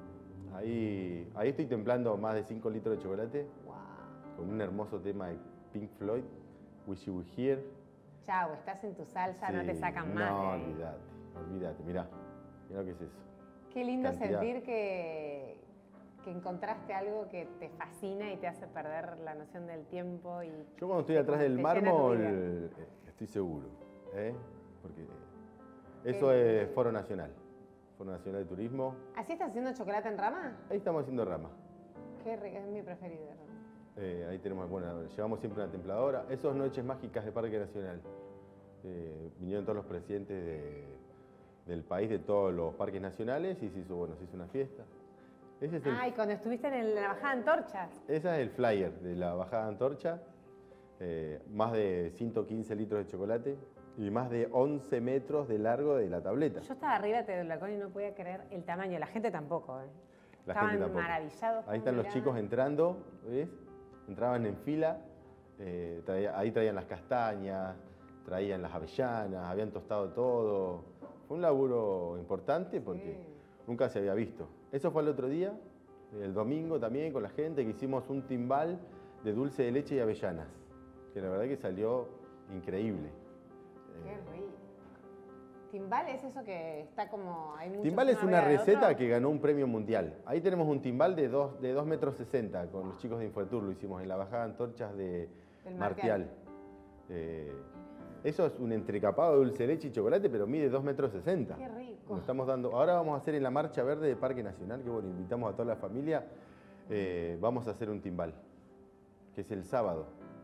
[SPEAKER 2] Ahí, ahí estoy templando más de cinco litros de chocolate
[SPEAKER 1] Wow.
[SPEAKER 2] con un hermoso tema de Pink Floyd, Wish You Were Here.
[SPEAKER 1] Chau, estás en tu salsa, no te
[SPEAKER 2] Sí,
[SPEAKER 1] sacan más.
[SPEAKER 2] No,
[SPEAKER 1] de ahí.
[SPEAKER 2] olvídate, olvídate. Mirá, mirá lo que es eso.
[SPEAKER 1] Qué lindo
[SPEAKER 2] Cantidad.
[SPEAKER 1] sentir que, que encontraste algo que te fascina y te hace perder la noción del tiempo. Y
[SPEAKER 2] Yo cuando estoy atrás del
[SPEAKER 1] te llena tu
[SPEAKER 2] mármol,
[SPEAKER 1] vida.
[SPEAKER 2] eh, estoy seguro, ¿eh? Porque eso es Foro Nacional, Foro Nacional de Turismo.
[SPEAKER 1] ¿Así estás haciendo chocolate en rama?
[SPEAKER 2] Ahí estamos haciendo rama.
[SPEAKER 1] Qué rico, es mi preferido.
[SPEAKER 2] Eh, ahí tenemos, bueno, llevamos siempre una templadora. Esos Noches Mágicas de Parque Nacional. Eh, vinieron todos los presidentes de- del país, de todos los parques nacionales, y se hizo, bueno, se hizo una fiesta. Ese es el,
[SPEAKER 1] Ah, y cuando estuviste en el- la bajada de antorchas.
[SPEAKER 2] ese es el flyer de la bajada de Antorcha. Eh, más de ciento quince litros de chocolate y más de once metros de largo de la tableta.
[SPEAKER 1] Yo estaba arriba del balcón y no podía creer el tamaño. La gente tampoco, ¿eh?
[SPEAKER 2] La
[SPEAKER 1] Estaban
[SPEAKER 2] gente tampoco.
[SPEAKER 1] maravillados.
[SPEAKER 2] Ahí están los
[SPEAKER 1] miraban.
[SPEAKER 2] chicos entrando, ¿ves? Entraban en fila, eh, traía- ahí traían las castañas, traían las avellanas, habían tostado todo. Fue un laburo importante porque
[SPEAKER 1] Sí.
[SPEAKER 2] nunca se había visto. Eso fue el otro día, el domingo también con la gente, que hicimos un timbal de dulce de leche y avellanas, que la verdad que salió increíble.
[SPEAKER 1] Qué
[SPEAKER 2] Eh,
[SPEAKER 1] rico. Timbal es eso que está como... Hay muchos
[SPEAKER 2] Timbal es
[SPEAKER 1] uno
[SPEAKER 2] una
[SPEAKER 1] arriba del
[SPEAKER 2] receta
[SPEAKER 1] otro.
[SPEAKER 2] que ganó un premio mundial. Ahí tenemos un timbal de dos, de dos metros sesenta con los chicos de Infotour, lo hicimos en la bajada de antorchas de
[SPEAKER 1] Del
[SPEAKER 2] Martial.
[SPEAKER 1] Martial.
[SPEAKER 2] Eh, eso es un entrecapado de dulce de leche y chocolate, pero mide dos metros sesenta.
[SPEAKER 1] Qué rico.
[SPEAKER 2] Nos estamos dando. Ahora vamos a hacer en la Marcha Verde de Parque Nacional, que bueno, invitamos a toda la familia. Eh, vamos a hacer un timbal, que es el sábado.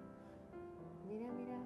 [SPEAKER 1] Mira, mira.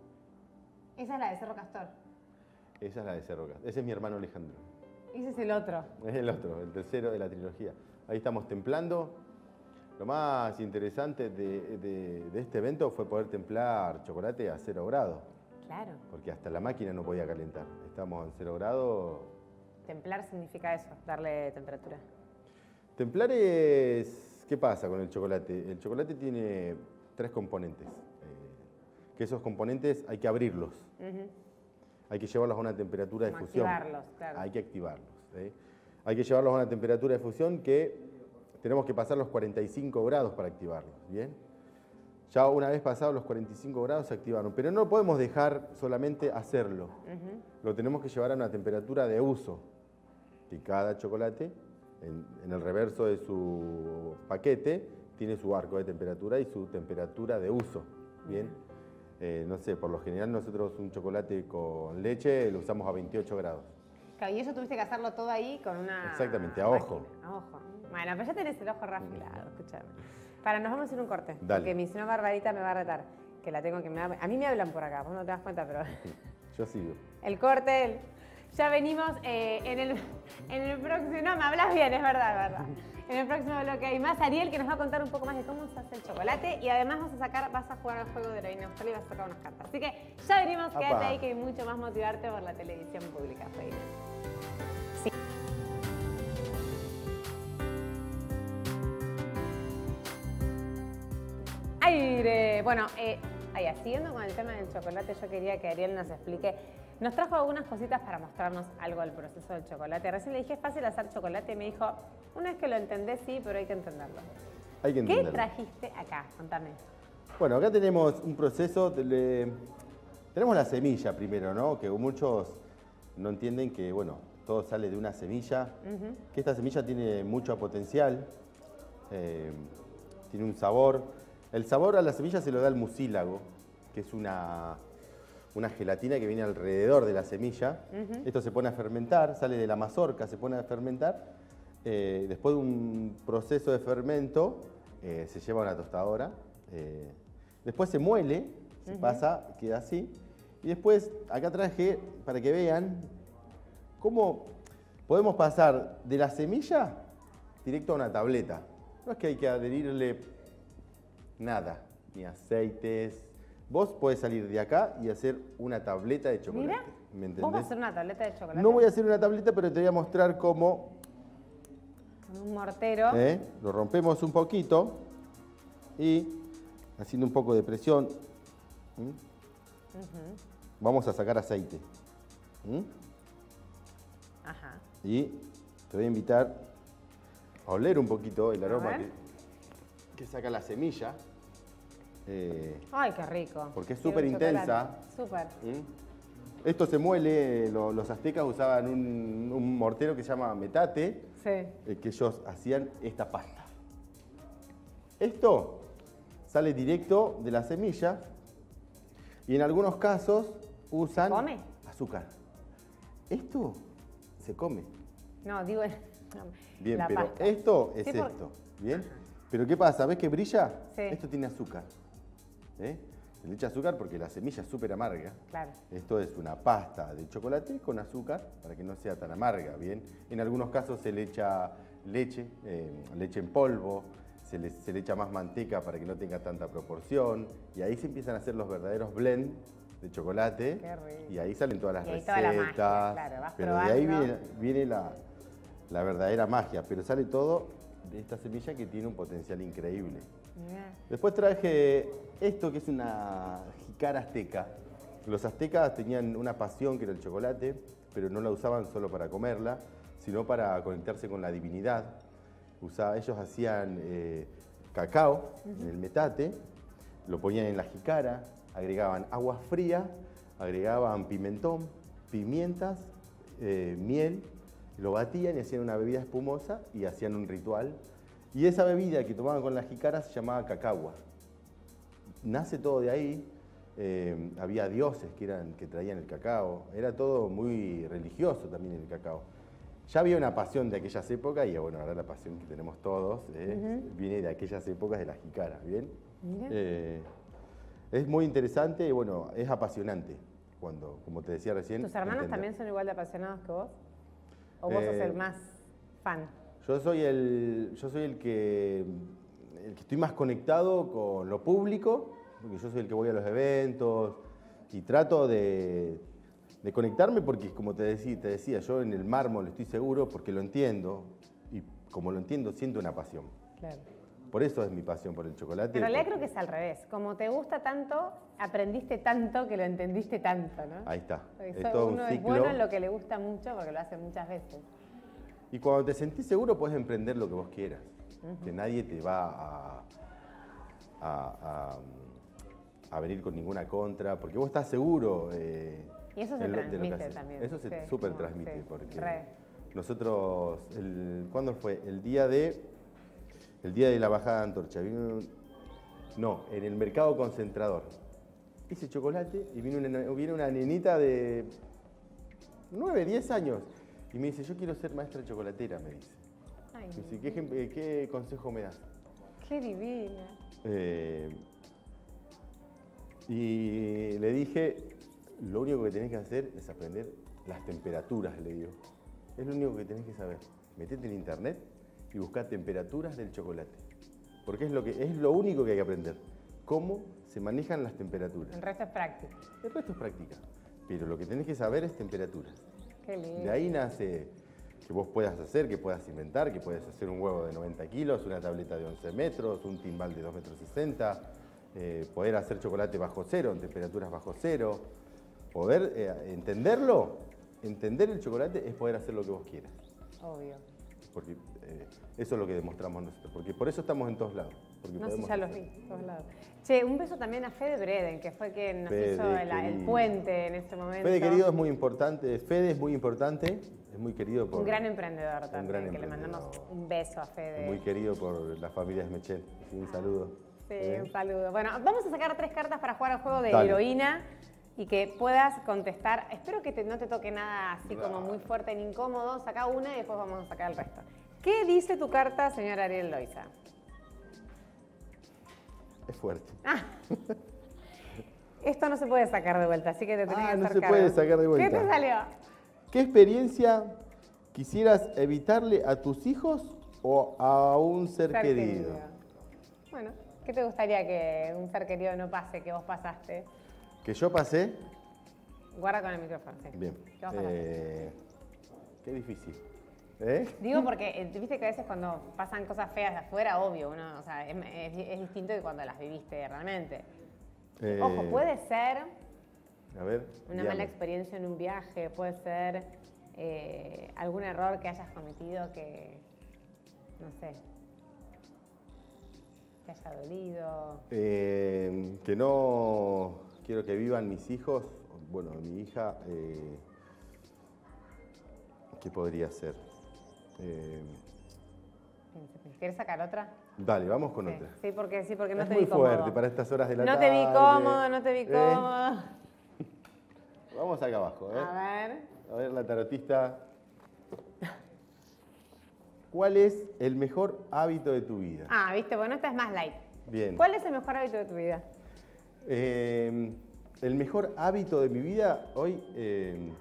[SPEAKER 1] Esa es la de Cerro Castor.
[SPEAKER 2] Esa es la de Cerro Castor. Ese es mi hermano Alejandro.
[SPEAKER 1] Ese es el otro.
[SPEAKER 2] Es el otro, el tercero de la trilogía. Ahí estamos templando. Lo más interesante de, de- de este evento fue poder templar chocolate a cero grados,
[SPEAKER 1] Claro.
[SPEAKER 2] porque hasta la máquina no podía calentar. Estamos en cero grados.
[SPEAKER 1] Templar significa eso, darle temperatura.
[SPEAKER 2] Templar es... ¿Qué pasa con el chocolate? El chocolate tiene tres componentes. eh, que esos componentes hay que abrirlos.
[SPEAKER 1] Ujú.
[SPEAKER 2] Hay que llevarlos a una temperatura de
[SPEAKER 1] Como
[SPEAKER 2] fusión.
[SPEAKER 1] activarlos, claro.
[SPEAKER 2] Hay que activarlos. ¿eh? Hay que llevarlos a una temperatura de fusión que tenemos que pasar los cuarenta y cinco grados para activarlos. ¿Bien? Ya una vez pasados los cuarenta y cinco grados se activaron. Pero no podemos dejar solamente hacerlo.
[SPEAKER 1] Ujú.
[SPEAKER 2] Lo tenemos que llevar a una temperatura de uso. Y cada chocolate, en, en el reverso de su paquete, tiene su arco de temperatura y su temperatura de uso. ¿Bien? Eh, no sé, por lo general nosotros un chocolate con leche lo usamos a veintiocho grados.
[SPEAKER 1] Claro, y eso tuviste que hacerlo todo ahí con una...
[SPEAKER 2] Exactamente, a
[SPEAKER 1] máquina,
[SPEAKER 2] ojo.
[SPEAKER 1] A ojo. Bueno, pero ya tenés el ojo refilado, escúchame. Para, nos vamos a hacer un corte.
[SPEAKER 2] Dale.
[SPEAKER 1] Porque mi señora Barbarita me va a retar. Que la tengo que... Me, a mí me hablan por acá, vos no te das cuenta, pero...
[SPEAKER 2] Yo sigo.
[SPEAKER 1] El corte, el- ya venimos eh, en, el, en el próximo... No, me hablas bien, es verdad, es verdad. En el próximo bloque hay más Ariel, que nos va a contar un poco más de cómo se hace el chocolate. Y además vas a sacar, vas a jugar al juego de heroína austral y vas a sacar unas cartas. Así que ya venimos,
[SPEAKER 2] Apa.
[SPEAKER 1] quédate ahí que hay mucho más motivarte por la televisión pública. Seguimos. Sí. aire. Bueno, eh, ay, siguiendo con el tema del chocolate, yo quería que Ariel nos explique. Nos trajo algunas cositas para mostrarnos algo del proceso del chocolate. Recién le dije, es fácil hacer chocolate y me dijo, una vez que lo entendés, sí, pero hay que entenderlo.
[SPEAKER 2] Hay que entenderlo.
[SPEAKER 1] ¿Qué trajiste acá? Contame.
[SPEAKER 2] Bueno, acá tenemos un proceso, de le... tenemos la semilla primero, ¿no? Que muchos no entienden que, bueno, todo sale de una semilla, uh-huh. que esta semilla tiene mucho potencial, eh, tiene un sabor. El sabor a la semilla se lo da el mucílago, que es una, una gelatina que viene alrededor de la semilla. Uh-huh. Esto se pone a fermentar, sale de la mazorca, se pone a fermentar. Eh, después de un proceso de fermento, eh, se lleva a una tostadora. Eh, después se muele, se uh-huh. pasa, queda así. Y después, acá traje, para que vean, cómo podemos pasar de la semilla directo a una tableta. No es que hay que adherirle nada, ni aceites. Vos podés salir de acá y hacer una tableta de chocolate.
[SPEAKER 1] Mira,
[SPEAKER 2] ¿me entendés?
[SPEAKER 1] ¿vos vas a hacer una tableta de chocolate?
[SPEAKER 2] No voy a hacer una tableta, pero te voy a mostrar cómo...
[SPEAKER 1] Con un mortero.
[SPEAKER 2] ¿Eh? Lo rompemos un poquito y haciendo un poco de presión, ¿Mm? uh-huh. vamos a sacar aceite. ¿Mm?
[SPEAKER 1] Ajá.
[SPEAKER 2] Y te voy a invitar a oler un poquito el aroma que, que saca la semilla. Eh,
[SPEAKER 1] Ay, qué rico.
[SPEAKER 2] Porque es súper intensa.
[SPEAKER 1] Súper.
[SPEAKER 2] ¿Mm? Esto se muele, lo, los aztecas usaban un, un mortero que se llama metate,
[SPEAKER 1] sí.
[SPEAKER 2] eh, que ellos hacían esta pasta. Esto sale directo de la semilla y en algunos casos usan
[SPEAKER 1] ¿Come?
[SPEAKER 2] azúcar. Esto se come.
[SPEAKER 1] No, digo...
[SPEAKER 2] Bien,
[SPEAKER 1] la
[SPEAKER 2] pero
[SPEAKER 1] pasta.
[SPEAKER 2] esto es
[SPEAKER 1] sí,
[SPEAKER 2] esto.
[SPEAKER 1] por...
[SPEAKER 2] ¿Bien? Pero ¿qué pasa? ¿Ves que brilla?
[SPEAKER 1] Sí.
[SPEAKER 2] Esto tiene azúcar. ¿Eh? Se le echa azúcar porque la semilla es súper amarga.
[SPEAKER 1] Claro.
[SPEAKER 2] Esto es una pasta de chocolate con azúcar para que no sea tan amarga, ¿bien? En algunos casos se le echa leche, eh, leche en polvo, se le, se le echa más manteca para que no tenga tanta proporción y ahí se empiezan a hacer los verdaderos blend de chocolate.
[SPEAKER 1] Qué rico.
[SPEAKER 2] Y ahí salen todas las
[SPEAKER 1] y ahí
[SPEAKER 2] recetas.
[SPEAKER 1] toda la magia, claro, vas
[SPEAKER 2] pero de ahí viene, viene la, la verdadera magia, pero sale todo de esta semilla que tiene un potencial increíble.
[SPEAKER 1] Yeah.
[SPEAKER 2] Después traje esto que es una jicara azteca. Los aztecas tenían una pasión que era el chocolate, pero no la usaban solo para comerla, sino para conectarse con la divinidad. Usaba, ellos hacían eh, cacao uh-huh. en el metate, lo ponían en la jicara, agregaban agua fría, agregaban pimentón, pimientas, eh, miel, lo batían y hacían una bebida espumosa y hacían un ritual. Y esa bebida que tomaban con la jicara se llamaba cacagua. Nace todo de ahí. Eh, había dioses que, eran, que traían el cacao. Era todo muy religioso también el cacao. Ya había una pasión de aquellas épocas y bueno, ahora la pasión que tenemos todos eh, uh-huh. viene de aquellas épocas de la jicara, ¿bien? Eh, es muy interesante y bueno, es apasionante cuando, como te decía recién...
[SPEAKER 1] ¿Tus hermanos entender. también son igual de apasionados que vos? ¿O vos eh, sos el más fan?
[SPEAKER 2] Yo soy el, yo soy el que, el que estoy más conectado con lo público, porque yo soy el que voy a los eventos y trato de, de conectarme porque, como te decía, te decía, yo en el mármol estoy seguro porque lo entiendo y como lo entiendo siento una pasión.
[SPEAKER 1] Claro.
[SPEAKER 2] Por eso es mi pasión por el chocolate.
[SPEAKER 1] Pero en realidad
[SPEAKER 2] porque...
[SPEAKER 1] creo que es al revés. Como te gusta tanto, aprendiste tanto que lo entendiste tanto, ¿no?
[SPEAKER 2] Ahí está.
[SPEAKER 1] Es todo un uno ciclo. Es bueno en lo que le gusta mucho porque lo hace muchas veces.
[SPEAKER 2] Y cuando te sentís seguro puedes emprender lo que vos quieras. Uh-huh. Que nadie te va a, a, a, a venir con ninguna contra, porque vos estás seguro. Eh,
[SPEAKER 1] y eso se
[SPEAKER 2] lo,
[SPEAKER 1] transmite también.
[SPEAKER 2] Eso se
[SPEAKER 1] sí,
[SPEAKER 2] súper
[SPEAKER 1] no,
[SPEAKER 2] transmite,
[SPEAKER 1] sí,
[SPEAKER 2] porque
[SPEAKER 1] re.
[SPEAKER 2] nosotros, el, ¿cuándo fue? El día de, el día de la bajada de antorcha. Vino, no, en el mercado concentrador. Hice chocolate y vino una, vino una nenita de nueve, diez años. Y me dice, yo quiero ser maestra chocolatera, me dice. Ay, me dice, ¿qué, ¿qué consejo me das?
[SPEAKER 1] Qué divina.
[SPEAKER 2] Eh, y le dije, lo único que tenés que hacer es aprender las temperaturas, le digo. Es lo único que tenés que saber. Metete en internet y buscá temperaturas del chocolate. Porque es lo, que, es lo único que hay que aprender. Cómo se manejan las temperaturas.
[SPEAKER 1] El resto es práctica.
[SPEAKER 2] El resto es práctica. Pero lo que tenés que saber es temperaturas.
[SPEAKER 1] Qué lindo.
[SPEAKER 2] De ahí nace que vos puedas hacer, que puedas inventar, que puedas hacer un huevo de noventa kilos, una tableta de once metros, un timbal de dos metros sesenta. eh, poder hacer chocolate bajo cero, en temperaturas bajo cero, poder eh, entenderlo, entender el chocolate es poder hacer lo que vos quieras.
[SPEAKER 1] Obvio.
[SPEAKER 2] Porque eh, eso es lo que demostramos nosotros, porque por eso estamos en todos lados. Porque
[SPEAKER 1] No sé,
[SPEAKER 2] podemos
[SPEAKER 1] ya los
[SPEAKER 2] hacer.
[SPEAKER 1] vi, en todos lados. Che, un beso también a Fede Breden, que fue quien nos
[SPEAKER 2] Fede,
[SPEAKER 1] hizo el, el
[SPEAKER 2] querido.
[SPEAKER 1] puente en ese momento.
[SPEAKER 2] Fede querido es muy importante, Fede es muy importante, es muy querido por...
[SPEAKER 1] Un gran emprendedor también,
[SPEAKER 2] gran
[SPEAKER 1] que le
[SPEAKER 2] emprendedor.
[SPEAKER 1] mandamos un beso a Fede.
[SPEAKER 2] Muy querido por la familia Smechel. Sí, un saludo.
[SPEAKER 1] Sí,
[SPEAKER 2] ¿Eh?
[SPEAKER 1] un saludo. Bueno, vamos a sacar tres cartas para jugar al juego de
[SPEAKER 2] Dale.
[SPEAKER 1] heroína y que puedas contestar. Espero que te- no te toque nada así como
[SPEAKER 2] Dale.
[SPEAKER 1] muy fuerte ni incómodo. Saca una y después vamos a sacar el resto. ¿Qué dice tu carta, señor Ariel Loiza?
[SPEAKER 2] Es fuerte.
[SPEAKER 1] Ah. Esto no se puede sacar de vuelta, así que te tenés
[SPEAKER 2] Ah,
[SPEAKER 1] que
[SPEAKER 2] no
[SPEAKER 1] hacer
[SPEAKER 2] se
[SPEAKER 1] cargo.
[SPEAKER 2] puede sacar de
[SPEAKER 1] ¿Qué
[SPEAKER 2] vuelta.
[SPEAKER 1] te salió?
[SPEAKER 2] ¿Qué experiencia quisieras evitarle a tus hijos o a un ser,
[SPEAKER 1] Ser
[SPEAKER 2] querido?
[SPEAKER 1] Bueno, ¿qué te gustaría que un ser querido no pase, que vos pasaste?
[SPEAKER 2] Que yo pasé.
[SPEAKER 1] Guarda con el micrófono, sí.
[SPEAKER 2] Bien.
[SPEAKER 1] ¿Qué vas a pasar?
[SPEAKER 2] Eh, qué difícil. ¿Eh?
[SPEAKER 1] Digo porque, eh, viste que a veces cuando pasan cosas feas de afuera, obvio, uno, o sea, es, es- es distinto que cuando las viviste realmente.
[SPEAKER 2] Eh,
[SPEAKER 1] Ojo, puede ser
[SPEAKER 2] A ver.
[SPEAKER 1] una
[SPEAKER 2] dígame.
[SPEAKER 1] mala experiencia en un viaje, puede ser eh, algún error que hayas cometido que, no sé, te haya dolido.
[SPEAKER 2] Eh, que no quiero que vivan mis hijos, bueno, mi hija, eh, ¿qué podría ser? Eh,
[SPEAKER 1] ¿Quieres sacar otra?
[SPEAKER 2] dale, vamos con
[SPEAKER 1] Sí,
[SPEAKER 2] otra.
[SPEAKER 1] sí, porque, sí, porque no
[SPEAKER 2] es
[SPEAKER 1] te
[SPEAKER 2] muy
[SPEAKER 1] vi cómodo.
[SPEAKER 2] fuerte para estas horas de la
[SPEAKER 1] No
[SPEAKER 2] tarde.
[SPEAKER 1] te vi cómodo, no te vi
[SPEAKER 2] ¿Eh?
[SPEAKER 1] cómodo.
[SPEAKER 2] Vamos acá abajo, ¿eh?
[SPEAKER 1] A ver.
[SPEAKER 2] A ver, la tarotista. ¿Cuál es el mejor hábito de tu vida?
[SPEAKER 1] Ah, viste, bueno, esta es más light.
[SPEAKER 2] Bien.
[SPEAKER 1] ¿Cuál es el mejor hábito de tu vida?
[SPEAKER 2] Eh, el mejor hábito de mi vida hoy. eh,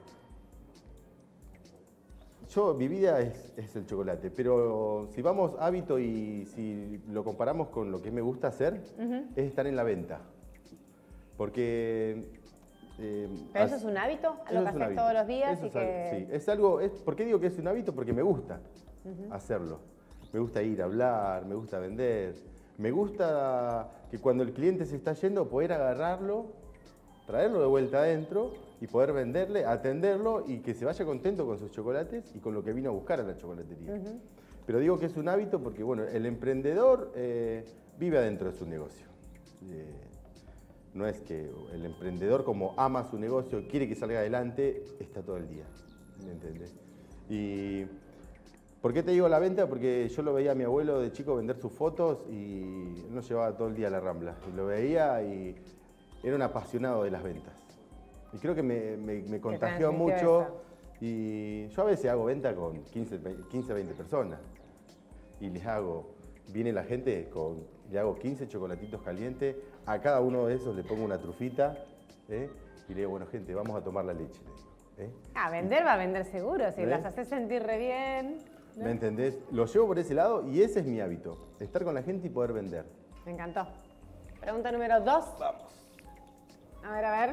[SPEAKER 2] yo, mi vida es, es el chocolate, pero si vamos hábito y si lo comparamos con lo que me gusta hacer, es estar en la venta. Porque. eh,
[SPEAKER 1] ¿Pero
[SPEAKER 2] as-
[SPEAKER 1] eso es un hábito?
[SPEAKER 2] eso
[SPEAKER 1] ¿Lo
[SPEAKER 2] es
[SPEAKER 1] que
[SPEAKER 2] un
[SPEAKER 1] haces
[SPEAKER 2] hábito.
[SPEAKER 1] todos los días?
[SPEAKER 2] Eso
[SPEAKER 1] y
[SPEAKER 2] es algo-
[SPEAKER 1] que...
[SPEAKER 2] sí, es algo. Es, ¿por qué digo que es un hábito? Porque me gusta hacerlo. Me gusta ir a hablar, me gusta vender. Me gusta que cuando el cliente se está yendo, poder agarrarlo, traerlo de vuelta adentro y poder venderle, atenderlo y que se vaya contento con sus chocolates y con lo que vino a buscar a la chocolatería. Pero digo que es un hábito porque, bueno, el emprendedor eh, vive adentro de su negocio. Eh, no es que el emprendedor, como ama su negocio, quiere que salga adelante, está todo el día. ¿Me entendés? Y ¿por qué te digo la venta? Porque yo lo veía a mi abuelo de chico vender sus fotos y él nos llevaba todo el día a la Rambla. Y lo veía y era un apasionado de las ventas. Y creo que me, me- me contagió
[SPEAKER 1] transmitió
[SPEAKER 2] mucho.
[SPEAKER 1] eso.
[SPEAKER 2] Y yo a veces hago venta con quince, veinte personas. Y les hago, viene la gente, con, le hago quince chocolatitos calientes. A cada uno de esos le pongo una trufita. ¿eh? Y le digo, bueno, gente, vamos a tomar la leche. le digo, ¿eh?
[SPEAKER 1] Ah, vender va a vender seguro, si
[SPEAKER 2] ¿Ves?
[SPEAKER 1] las haces sentir re bien. ¿no?
[SPEAKER 2] ¿Me entendés? Lo llevo por ese lado y ese es mi hábito, estar con la gente y poder vender.
[SPEAKER 1] Me encantó. Pregunta número dos.
[SPEAKER 2] Vamos.
[SPEAKER 1] A ver, a ver.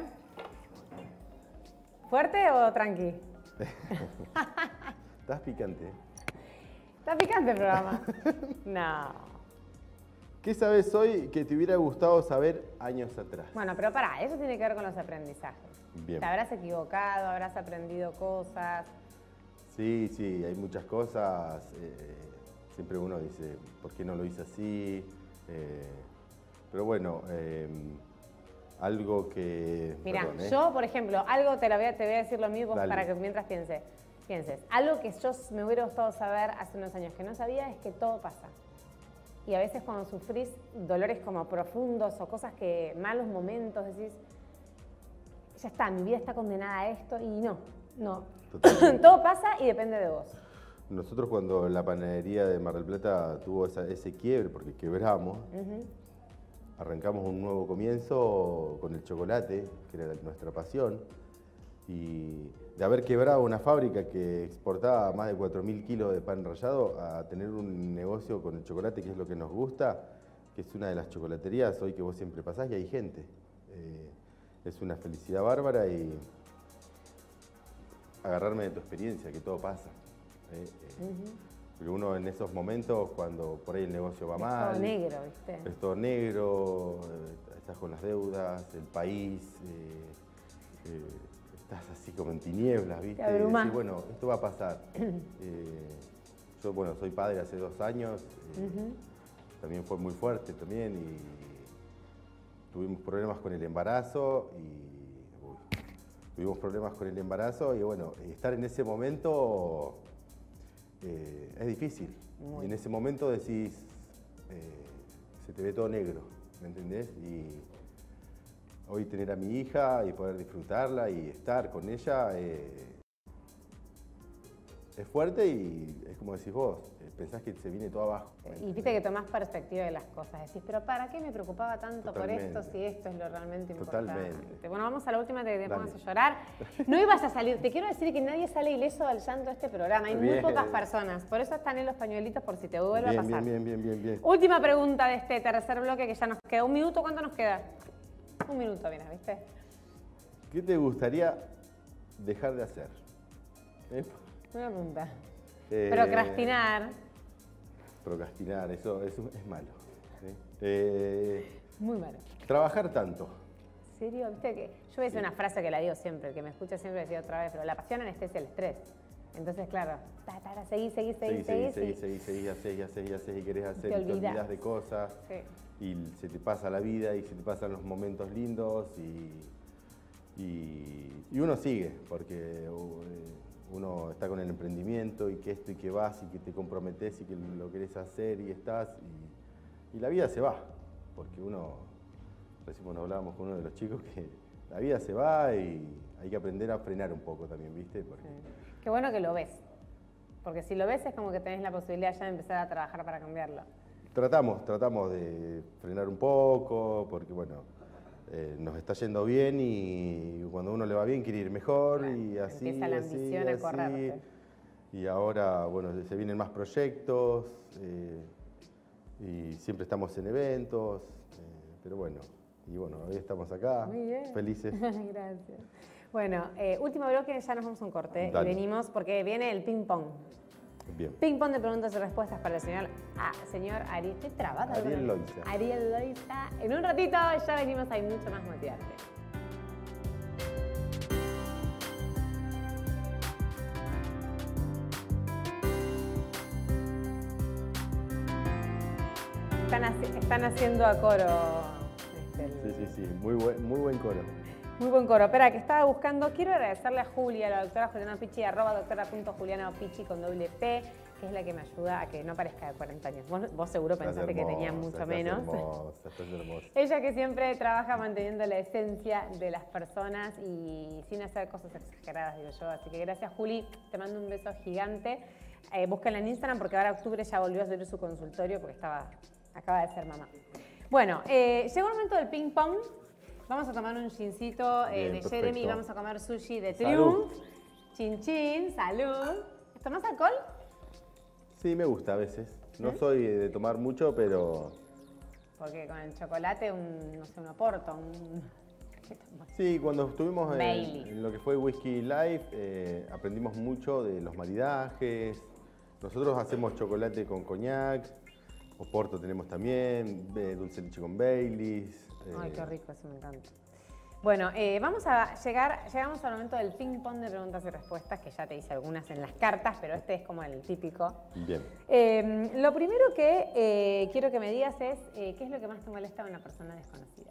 [SPEAKER 1] ¿Fuerte o tranqui?
[SPEAKER 2] Estás picante. ¿eh?
[SPEAKER 1] Está picante el programa. No.
[SPEAKER 2] ¿Qué sabes hoy que te hubiera gustado saber años atrás?
[SPEAKER 1] Bueno, pero pará, eso tiene que ver con los aprendizajes.
[SPEAKER 2] Bien.
[SPEAKER 1] Te habrás equivocado, habrás aprendido cosas.
[SPEAKER 2] Sí, sí, hay muchas cosas. eh, siempre uno dice, ¿por qué no lo hice así? Eh, pero bueno, eh, algo que...
[SPEAKER 1] Mirá,
[SPEAKER 2] perdón, ¿eh?
[SPEAKER 1] yo, por ejemplo, algo te, lo voy a, te voy a decir lo mismo
[SPEAKER 2] Dale.
[SPEAKER 1] para que mientras piense, pienses. Algo que yo me hubiera gustado saber hace unos años que no sabía es que todo pasa. Y a veces cuando sufrís dolores como profundos o cosas que, malos momentos, decís, ya está, mi vida está condenada a esto y no, no.
[SPEAKER 2] Totalmente.
[SPEAKER 1] Todo pasa y depende de vos.
[SPEAKER 2] Nosotros cuando la panadería de Mar del Plata tuvo esa- ese quiebre, porque quebramos,
[SPEAKER 1] Ujú.
[SPEAKER 2] arrancamos un nuevo comienzo con el chocolate, que era nuestra pasión, y de haber quebrado una fábrica que exportaba más de cuatro mil kilos de pan rallado a tener un negocio con el chocolate, que es lo que nos gusta, que es una de las chocolaterías hoy que vos siempre pasás y hay gente. Eh, es una felicidad bárbara y agarrarme de tu experiencia, que todo pasa. eh, eh,
[SPEAKER 1] Ujú.
[SPEAKER 2] Porque uno en esos momentos, cuando por ahí el negocio va
[SPEAKER 1] Es
[SPEAKER 2] mal,
[SPEAKER 1] todo negro, ¿viste?
[SPEAKER 2] es todo negro, eh, estás con las deudas, el país, eh, eh, estás así como en tinieblas, ¿viste?
[SPEAKER 1] Te abrumás.
[SPEAKER 2] Y decís, bueno, esto va a pasar. eh, yo, bueno, soy padre hace dos años, eh, uh-huh. también fue muy fuerte también y tuvimos problemas con el embarazo y uy, tuvimos problemas con el embarazo y bueno, estar en ese momento eh, es difícil. Muy y en ese momento decís, eh, se te ve todo negro, ¿me entendés? Y hoy tener a mi hija y poder disfrutarla y estar con ella eh, es fuerte y es como decís vos, eh, pensás que se viene todo abajo.
[SPEAKER 1] Y viste que tomás perspectiva de las cosas, decís, pero ¿para qué me preocupaba tanto Totalmente. por esto si esto es lo realmente importante?
[SPEAKER 2] Totalmente.
[SPEAKER 1] Bueno, vamos a la última, te, te pongas a llorar. No ibas a salir, te quiero decir que nadie sale ileso del llanto de este programa, hay bien. muy pocas personas, por eso están en los pañuelitos por si te vuelve
[SPEAKER 2] bien,
[SPEAKER 1] a pasar.
[SPEAKER 2] Bien, bien, bien, bien, bien.
[SPEAKER 1] Última pregunta de este tercer bloque que ya nos queda. ¿Un minuto? ¿Cuánto nos queda? Un minuto, mira, ¿viste?
[SPEAKER 2] ¿Qué te gustaría dejar de hacer? ¿Eh?
[SPEAKER 1] Una pregunta.
[SPEAKER 2] Eh,
[SPEAKER 1] procrastinar.
[SPEAKER 2] Procrastinar, eso, eso es malo. ¿sí? Eh,
[SPEAKER 1] Muy malo.
[SPEAKER 2] Trabajar tanto.
[SPEAKER 1] ¿En serio? ¿Viste que yo voy a decir sí. una frase que la digo siempre, el que me escucha siempre decía otra vez, pero la pasión anestesia el estrés. Entonces, claro, ta, ta, ta, seguís, seguís, seguís,
[SPEAKER 2] seguís, seguís, seguís, seguís, hacés, y hacés, y hacés, y querés hacer,
[SPEAKER 1] te
[SPEAKER 2] y te olvidás de cosas.
[SPEAKER 1] Sí.
[SPEAKER 2] Y se te pasa la vida, y se te pasan los momentos lindos, y, y, y uno sigue, porque uno está con el emprendimiento, y que esto, y que vas, y que te comprometés, y que lo querés hacer, y estás, y, y la vida se va, porque uno, recién bueno, hablábamos con uno de los chicos, que la vida se va, y hay que aprender a frenar un poco también, ¿viste? Porque,
[SPEAKER 1] sí. Qué bueno que lo ves, porque si lo ves es como que tenés la posibilidad ya de empezar a trabajar para cambiarlo.
[SPEAKER 2] Tratamos, tratamos de frenar un poco, porque bueno, eh, nos está yendo bien y cuando a uno le va bien quiere ir mejor, claro, y así,
[SPEAKER 1] empieza la
[SPEAKER 2] así,
[SPEAKER 1] ambición
[SPEAKER 2] así,
[SPEAKER 1] a correrte.
[SPEAKER 2] Y ahora, bueno, se vienen más proyectos eh, y siempre estamos en eventos, eh, pero bueno, y bueno, hoy estamos acá,
[SPEAKER 1] muy bien.
[SPEAKER 2] Felices.
[SPEAKER 1] Gracias. Bueno, eh, último bloque, ya nos vamos a un corte.
[SPEAKER 2] Dale.
[SPEAKER 1] Y venimos porque viene el ping pong.
[SPEAKER 2] Bien.
[SPEAKER 1] Ping pong de preguntas y respuestas para el señor, ah, señor Ariel. Estoy trabada.
[SPEAKER 2] Ariel Loiza.
[SPEAKER 1] Ariel Loiza. En un ratito ya venimos, hay mucho más Motivarte. Están, haci están haciendo a coro. Este, el...
[SPEAKER 2] Sí, sí, sí, muy buen, muy buen coro.
[SPEAKER 1] Muy buen coro. Espera, que estaba buscando. Quiero agradecerle a Julia, a la doctora Juliana Pichi, arroba doctora punto juliana pichi con doble P, que es la que me ayuda a que no parezca de cuarenta años. Vos, vos seguro pensaste hermosa, que tenía mucho
[SPEAKER 2] estás
[SPEAKER 1] menos.
[SPEAKER 2] Hermosa, estás hermosa.
[SPEAKER 1] Ella que siempre trabaja manteniendo la esencia de las personas y sin hacer cosas exageradas, digo yo. Así que gracias, Juli. Te mando un beso gigante. Eh, búsquenla en Instagram porque ahora octubre ya volvió a hacer su consultorio porque estaba, acaba de ser mamá. Bueno, eh, llegó el momento del ping pong. Vamos a tomar un gincito eh, de
[SPEAKER 2] perfecto.
[SPEAKER 1] Jeremy, vamos a comer sushi de Triumph. Chin chin, salud. ¿Tomás alcohol?
[SPEAKER 2] Sí, me gusta a veces. No
[SPEAKER 1] ¿Sí?
[SPEAKER 2] soy de tomar mucho, pero...
[SPEAKER 1] Porque con el chocolate, un, no sé, un oporto, un...
[SPEAKER 2] Sí, cuando estuvimos en, en lo que fue Whisky Life, eh, aprendimos mucho de los maridajes. Nosotros hacemos chocolate con coñac, oporto tenemos también, dulce de leche con Baileys.
[SPEAKER 1] Ay, qué rico, eso me encanta. Bueno, eh, vamos a llegar, llegamos al momento del ping pong de preguntas y respuestas, que ya te hice algunas en las cartas, pero este es como el típico.
[SPEAKER 2] Bien.
[SPEAKER 1] Eh, lo primero que eh, quiero que me digas es, eh, ¿qué es lo que más te molesta de una persona desconocida?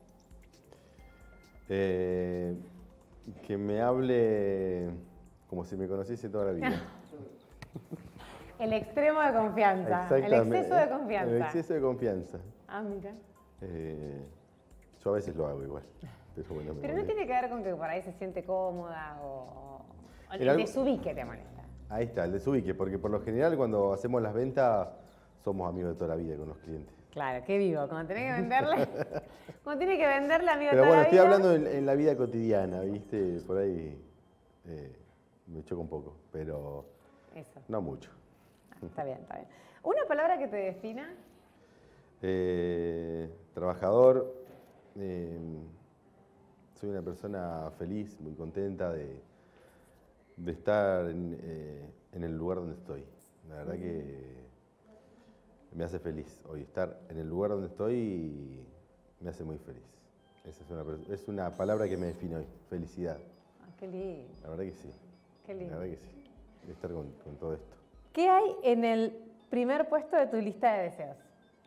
[SPEAKER 2] Eh, que me hable como si me conociese toda la vida.
[SPEAKER 1] El extremo de confianza, el exceso de confianza.
[SPEAKER 2] El exceso de confianza.
[SPEAKER 1] Ah, mira.
[SPEAKER 2] Eh, yo a veces lo hago igual. Pero, bueno,
[SPEAKER 1] pero no tiene que ver con que por ahí se siente cómoda o, o el,
[SPEAKER 2] el algo...
[SPEAKER 1] desubique te molesta.
[SPEAKER 2] Ahí está, el desubique, porque por lo general cuando hacemos las ventas somos amigos de toda la vida con los clientes.
[SPEAKER 1] Claro, qué vivo, cuando tenés que venderle, cuando tiene que venderle amigo
[SPEAKER 2] pero
[SPEAKER 1] de toda
[SPEAKER 2] bueno,
[SPEAKER 1] la
[SPEAKER 2] estoy
[SPEAKER 1] vida.
[SPEAKER 2] hablando en, en la vida cotidiana, ¿viste? Por ahí eh, me choca un poco, pero
[SPEAKER 1] Eso.
[SPEAKER 2] no mucho.
[SPEAKER 1] Ah, está bien, está bien. ¿Una palabra que te defina?
[SPEAKER 2] Eh, trabajador. Eh, soy una persona feliz, muy contenta de, de estar en, eh, en el lugar donde estoy. La verdad que me hace feliz hoy estar en el lugar donde estoy y me hace muy feliz. Esa es una, es una palabra que me define hoy, felicidad.
[SPEAKER 1] Ah, qué lindo.
[SPEAKER 2] La verdad que sí.
[SPEAKER 1] Qué lindo.
[SPEAKER 2] La verdad que sí. De estar con, con todo esto.
[SPEAKER 1] ¿Qué hay en el primer puesto de tu lista de deseos?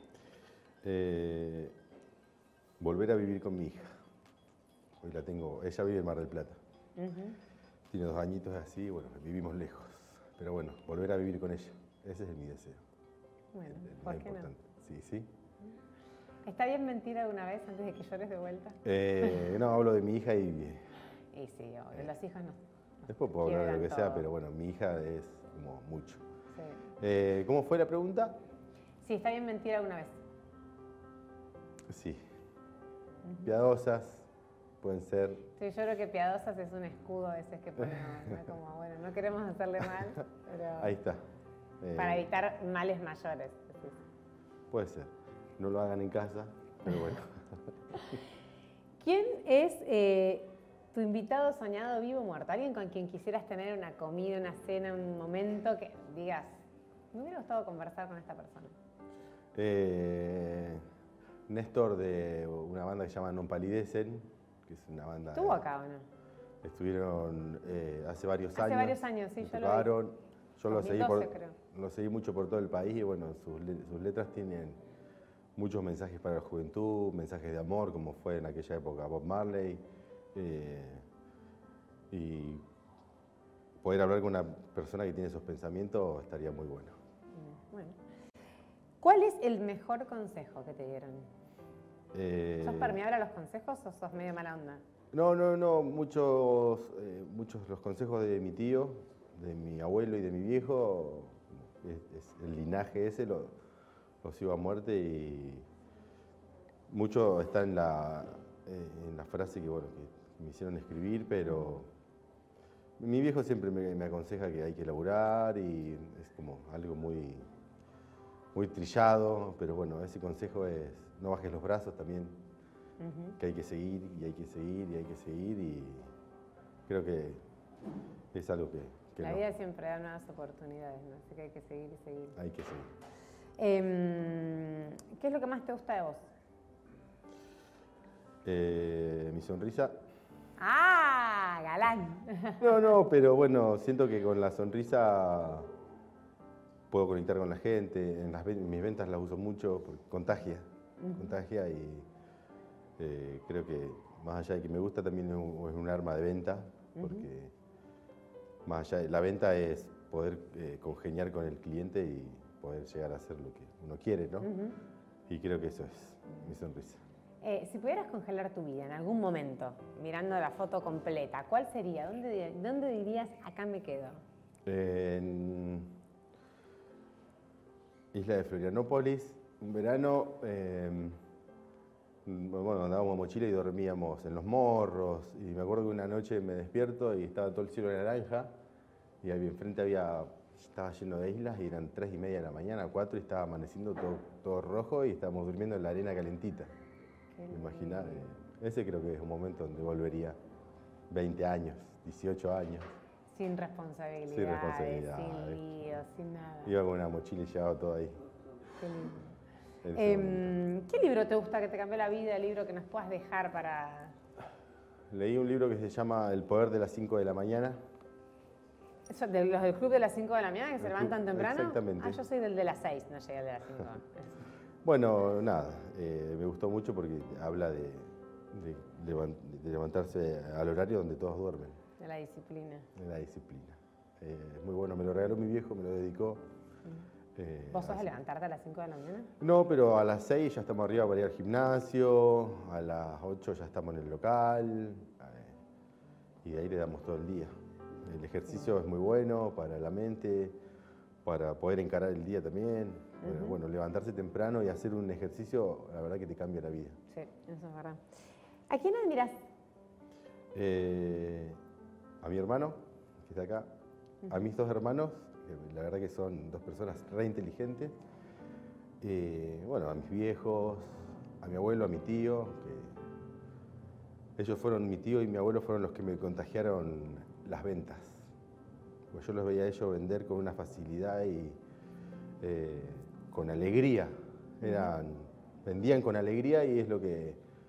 [SPEAKER 2] Eh, volver a vivir con mi hija. Hoy la tengo, ella vive en Mar del Plata. Uh-huh. Tiene dos añitos así, bueno, vivimos lejos. Pero bueno, volver a vivir con ella. Ese es mi deseo.
[SPEAKER 1] Bueno,
[SPEAKER 2] el, el
[SPEAKER 1] ¿por
[SPEAKER 2] más
[SPEAKER 1] qué
[SPEAKER 2] importante. No? Sí, sí.
[SPEAKER 1] ¿Está bien mentir alguna vez antes de que llores de vuelta?
[SPEAKER 2] Eh, no, hablo de mi hija y...
[SPEAKER 1] Y sí, obvio, los hijos no.
[SPEAKER 2] Después puedo hablar de lo que
[SPEAKER 1] todo.
[SPEAKER 2] sea, pero bueno, mi hija es como mucho.
[SPEAKER 1] Sí.
[SPEAKER 2] Eh, ¿Cómo fue la pregunta?
[SPEAKER 1] Sí, ¿está bien mentir alguna vez?
[SPEAKER 2] Sí. Uh-huh. Piadosas, pueden ser.
[SPEAKER 1] Sí, yo creo que piadosas es un escudo a veces que ponemos, ¿no? Como, bueno, no queremos hacerle mal, pero...
[SPEAKER 2] Ahí está.
[SPEAKER 1] Eh, para evitar males mayores. ¿Sí?
[SPEAKER 2] Puede ser. No lo hagan en casa, pero bueno.
[SPEAKER 1] ¿Quién es eh, tu invitado soñado, vivo o muerto? Alguien con quien quisieras tener una comida, una cena, un momento que digas, me hubiera gustado conversar con esta persona.
[SPEAKER 2] Eh, Néstor, de una banda que se llama Non Palidecen, que es una banda...
[SPEAKER 1] ¿Estuvo acá o no?
[SPEAKER 2] Estuvieron eh, hace varios
[SPEAKER 1] hace
[SPEAKER 2] años.
[SPEAKER 1] Hace varios años, sí, yo
[SPEAKER 2] tocaron.
[SPEAKER 1] lo vi.
[SPEAKER 2] Yo lo seguí, por, lo seguí mucho por todo el país y bueno, sus, sus letras tienen muchos mensajes para la juventud, mensajes de amor, como fue en aquella época Bob Marley. Eh, y poder hablar con una persona que tiene esos pensamientos estaría muy bueno.
[SPEAKER 1] Bueno. ¿Cuál es el mejor consejo que te dieron? Eh, ¿Sos permeable a los consejos o sos medio mala onda?
[SPEAKER 2] No, no, no. Muchos, eh, muchos los consejos de mi tío, de mi abuelo y de mi viejo, es, es el linaje ese lo, lo sigo a muerte y mucho está en la, eh, en la frase que, bueno, que me hicieron escribir, pero mi viejo siempre me, me aconseja que hay que laburar y es como algo muy, muy trillado, pero bueno, ese consejo es no bajes los brazos también, uh-huh. que hay que seguir y hay que seguir y hay que seguir y creo que es algo que... que
[SPEAKER 1] la
[SPEAKER 2] no.
[SPEAKER 1] vida siempre da nuevas oportunidades, ¿no? Así que hay que seguir y seguir.
[SPEAKER 2] Hay que seguir.
[SPEAKER 1] Eh, ¿Qué es lo que más te gusta de vos?
[SPEAKER 2] Eh, mi sonrisa.
[SPEAKER 1] ¡Ah! Galán.
[SPEAKER 2] No, no, pero bueno, siento que con la sonrisa puedo conectar con la gente. En las, mis ventas las uso mucho, porque contagia. Uh-huh. Contagia y eh, creo que más allá de que me gusta también es un, es un arma de venta, porque uh-huh. más allá de la venta es poder eh, congeniar con el cliente y poder llegar a hacer lo que uno quiere, ¿no? Uh-huh. Y creo que eso es mi sonrisa.
[SPEAKER 1] Eh, si pudieras congelar tu vida en algún momento, mirando la foto completa, ¿cuál sería? ¿Dónde, dónde dirías, acá me quedo?
[SPEAKER 2] En Isla de Florianópolis, un verano, eh, bueno, andábamos en mochila y dormíamos en los morros, y me acuerdo que una noche me despierto y estaba todo el cielo naranja, y ahí enfrente había, estaba lleno de islas, y eran tres y media de la mañana, cuatro, y estaba amaneciendo todo, todo rojo, y estábamos durmiendo en la arena calentita. Imaginar, eh, ese creo que es un momento donde volvería veinte años, dieciocho años.
[SPEAKER 1] Sin responsabilidades,
[SPEAKER 2] sin, responsabilidad,
[SPEAKER 1] sin líos, sin nada.
[SPEAKER 2] Iba con una mochila y llevaba todo ahí.
[SPEAKER 1] Qué lindo. Eh, ¿Qué libro te gusta que te cambió la vida? ¿El libro que nos puedas dejar para...?
[SPEAKER 2] Leí un libro que se llama El poder de las cinco de la mañana.
[SPEAKER 1] ¿Eso, de los del club de las cinco de la mañana que el se levantan club, temprano?
[SPEAKER 2] Exactamente.
[SPEAKER 1] Ah, yo soy del de las seis, no llegué al de las cinco.
[SPEAKER 2] Bueno, nada, eh, me gustó mucho porque habla de, de, de levantarse al horario donde todos duermen.
[SPEAKER 1] De la disciplina.
[SPEAKER 2] De la disciplina. Eh, muy bueno, me lo regaló mi viejo, me lo dedicó.
[SPEAKER 1] Mm. Eh, ¿Vos sos así. de levantarte a las cinco de la mañana?
[SPEAKER 2] No, pero a las seis ya estamos arriba para ir al gimnasio, a las ocho ya estamos en el local, eh, y de ahí le damos todo el día. El ejercicio mm. es muy bueno para la mente, para poder encarar el día también. Uh-huh. Bueno, levantarse temprano y hacer un ejercicio, la verdad que te cambia la vida.
[SPEAKER 1] Sí, eso es verdad. ¿A quién admiras?
[SPEAKER 2] Eh, a mi hermano, que está acá. Uh-huh. A mis dos hermanos, que la verdad que son dos personas re inteligentes. Eh, bueno, a mis viejos, a mi abuelo, a mi tío. Que ellos fueron, mi tío y mi abuelo fueron los que me contagiaron las ventas. Pues yo los veía a ellos vender con una facilidad y... Eh, con alegría, eran, vendían con alegría y es lo que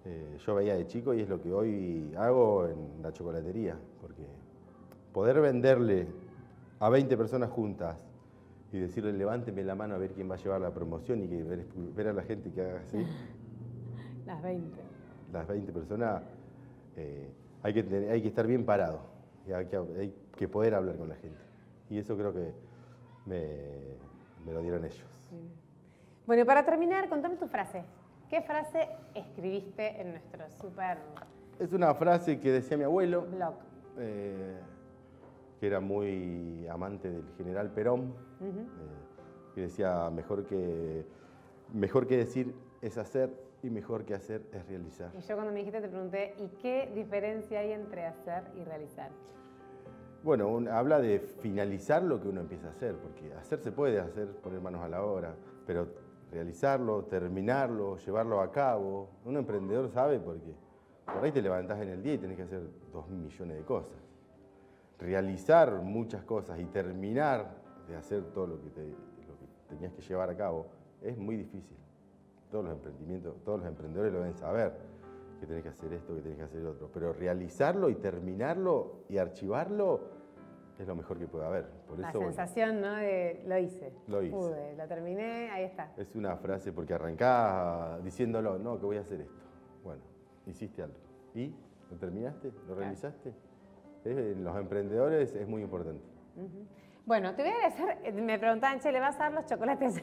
[SPEAKER 2] eh, yo veía de chico y es lo que hoy hago en la chocolatería, porque poder venderle a veinte personas juntas y decirle levánteme la mano a ver quién va a llevar la promoción y que ver, ver a la gente que haga así.
[SPEAKER 1] Las veinte.
[SPEAKER 2] Las veinte personas, eh, hay, que tener, hay que estar bien parado y hay que, hay que poder hablar con la gente. Y eso creo que me, me lo dieron ellos.
[SPEAKER 1] Sí. Bueno, y para terminar, contame tu frase. ¿Qué frase escribiste en nuestro súper
[SPEAKER 2] Es una frase que decía mi abuelo,
[SPEAKER 1] blog?
[SPEAKER 2] eh, que era muy amante del general Perón,
[SPEAKER 1] Uh-huh.
[SPEAKER 2] eh, que decía, mejor que, mejor que decir es hacer y mejor que hacer es realizar.
[SPEAKER 1] Y yo cuando me dijiste te pregunté, ¿y qué diferencia hay entre hacer y realizar?
[SPEAKER 2] Bueno, un, habla de finalizar lo que uno empieza a hacer, porque hacer se puede hacer, poner manos a la obra, pero realizarlo, terminarlo, llevarlo a cabo, un emprendedor sabe porque por ahí te levantás en el día y tenés que hacer dos millones de cosas. Realizar muchas cosas y terminar de hacer todo lo que, te, lo que tenías que llevar a cabo es muy difícil. Todos los emprendimientos, todos los emprendedores lo deben saber, que tenés que hacer esto, que tenés que hacer otro, pero realizarlo y terminarlo y archivarlo es lo mejor que puede haber. Por
[SPEAKER 1] La
[SPEAKER 2] eso,
[SPEAKER 1] sensación, bueno, ¿no? De lo hice.
[SPEAKER 2] Lo hice.
[SPEAKER 1] Pude, lo terminé, ahí está.
[SPEAKER 2] Es una frase porque arrancás diciéndolo, no, que voy a hacer esto. Bueno, hiciste algo. ¿Y? ¿Lo terminaste? ¿Lo
[SPEAKER 1] Claro.
[SPEAKER 2] realizaste? Es, en los emprendedores es muy importante.
[SPEAKER 1] Uh-huh. Bueno, te voy a agradecer, me preguntaban, che, ¿le vas a dar los chocolates?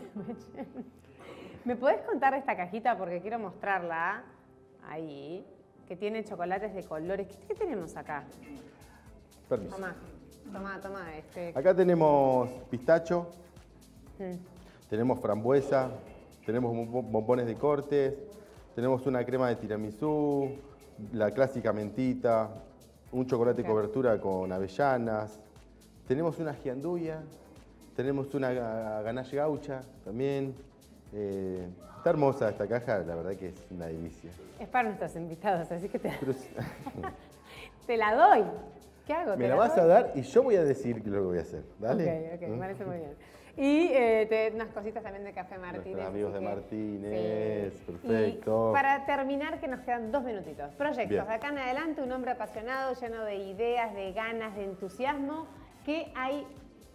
[SPEAKER 1] ¿Me podés contar esta cajita? Porque quiero mostrarla ahí, que tiene chocolates de colores. ¿Qué, qué tenemos acá?
[SPEAKER 2] Permiso.
[SPEAKER 1] Tomá, tomá, tomá. Este.
[SPEAKER 2] Acá tenemos pistacho,
[SPEAKER 1] Mm.
[SPEAKER 2] tenemos frambuesa, tenemos bom- bombones de cortes, tenemos una crema de tiramisú, la clásica mentita, un chocolate
[SPEAKER 1] Ok.
[SPEAKER 2] cobertura con avellanas, tenemos una gianduya, tenemos una ga- ganache gaucha también. Eh, está hermosa esta caja, la verdad que es una delicia.
[SPEAKER 1] Es para nuestros invitados, así que te,
[SPEAKER 2] Pero si-
[SPEAKER 1] te la doy. ¿Qué hago?
[SPEAKER 2] me
[SPEAKER 1] ¿Te
[SPEAKER 2] la vas
[SPEAKER 1] doy?
[SPEAKER 2] a dar y yo voy a decir lo que voy a hacer, ¿dale?
[SPEAKER 1] Ok, ok,
[SPEAKER 2] ¿Mm?
[SPEAKER 1] me parece muy bien. Y eh, te, unas cositas también de Café Martínez.
[SPEAKER 2] Nuestros amigos
[SPEAKER 1] así
[SPEAKER 2] de
[SPEAKER 1] que-
[SPEAKER 2] Martínez,
[SPEAKER 1] sí.
[SPEAKER 2] perfecto.
[SPEAKER 1] Y para terminar, que nos quedan dos minutitos. Proyectos,
[SPEAKER 2] Bien.
[SPEAKER 1] de acá en adelante, un hombre apasionado, lleno de ideas, de ganas, de entusiasmo. ¿Qué hay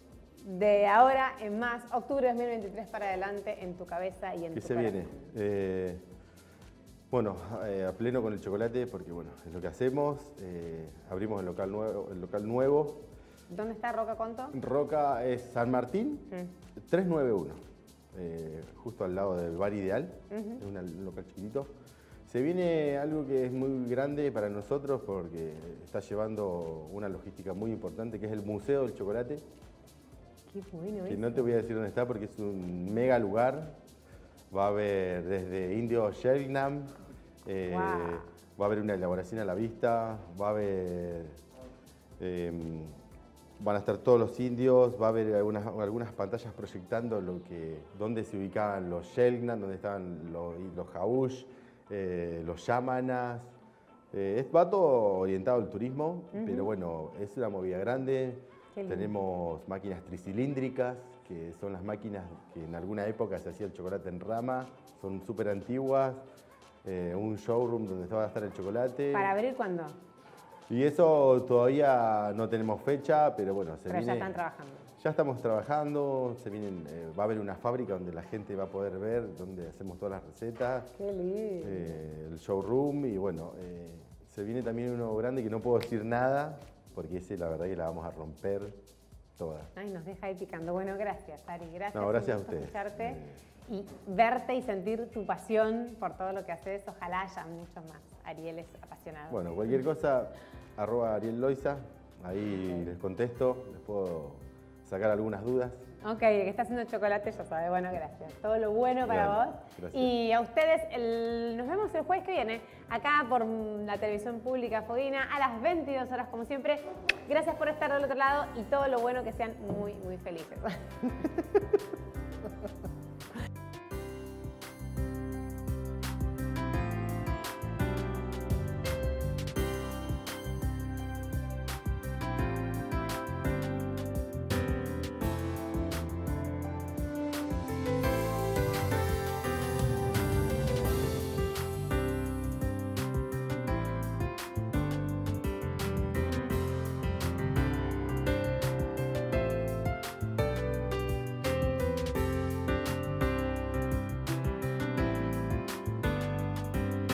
[SPEAKER 1] de ahora en más, octubre de dos mil veintitrés para adelante, en tu cabeza y en
[SPEAKER 2] ¿Qué
[SPEAKER 1] tu
[SPEAKER 2] se
[SPEAKER 1] corazón?
[SPEAKER 2] viene? Eh, bueno, eh, a pleno con el chocolate, porque bueno, es lo que hacemos. Eh, abrimos el local nuevo, el local nuevo.
[SPEAKER 1] ¿Dónde está Roca Conto?
[SPEAKER 2] Roca es San Martín,
[SPEAKER 1] Mm.
[SPEAKER 2] trescientos noventa y uno, eh, justo al lado del Bar Ideal,
[SPEAKER 1] Ujú.
[SPEAKER 2] es una- un local chiquitito. Se viene algo que es muy grande para nosotros porque está llevando una logística muy importante, que es el Museo del Chocolate,
[SPEAKER 1] Qué bueno
[SPEAKER 2] que
[SPEAKER 1] eso.
[SPEAKER 2] no te voy a decir dónde está porque es un mega lugar. Va a haber desde Indio Sheringham, eh,
[SPEAKER 1] Wow.
[SPEAKER 2] va a haber una elaboración a la vista, va a haber... eh, van a estar todos los indios, va a haber algunas, algunas pantallas proyectando lo que, dónde se ubicaban los Sheringham, dónde estaban los, los Jaush, eh, los Yamanas. Eh, es, va todo orientado al turismo,
[SPEAKER 1] Ujú.
[SPEAKER 2] pero bueno, es una movida grande.
[SPEAKER 1] Qué lindo.
[SPEAKER 2] Tenemos máquinas tricilíndricas, que son las máquinas que en alguna época se hacía el chocolate en rama, son súper antiguas. Eh, un showroom donde va a estar el chocolate.
[SPEAKER 1] ¿Para abrir cuándo?
[SPEAKER 2] Y eso todavía no tenemos fecha, pero bueno, se
[SPEAKER 1] Pero
[SPEAKER 2] viene.
[SPEAKER 1] ya están trabajando.
[SPEAKER 2] Ya estamos trabajando, se vienen, eh, va a haber una fábrica donde la gente va a poder ver, donde hacemos todas las recetas,
[SPEAKER 1] Qué lindo.
[SPEAKER 2] eh, el showroom y bueno, eh, se viene también uno grande que no puedo decir nada, porque ese la verdad que la vamos a romper toda.
[SPEAKER 1] Ay, nos deja ahí picando. Bueno, gracias, Ari. Gracias.
[SPEAKER 2] No, gracias
[SPEAKER 1] un
[SPEAKER 2] a
[SPEAKER 1] gusto
[SPEAKER 2] ustedes.
[SPEAKER 1] escucharte
[SPEAKER 2] Eh.
[SPEAKER 1] y verte y sentir tu pasión por todo lo que haces. Ojalá haya muchos más Arieles apasionados.
[SPEAKER 2] Bueno, cualquier cosa, arroba Ariel Loiza, ahí les contesto, les puedo sacar algunas dudas.
[SPEAKER 1] Ok, el que está haciendo chocolate ya sabe. Bueno, gracias. Todo lo bueno para
[SPEAKER 2] Bueno,
[SPEAKER 1] vos.
[SPEAKER 2] gracias.
[SPEAKER 1] Y a ustedes, el- nos vemos el jueves que viene, acá por la televisión pública Foguina, a las veintidós horas, como siempre. Gracias por estar del otro lado y todo lo bueno, que sean muy, muy felices.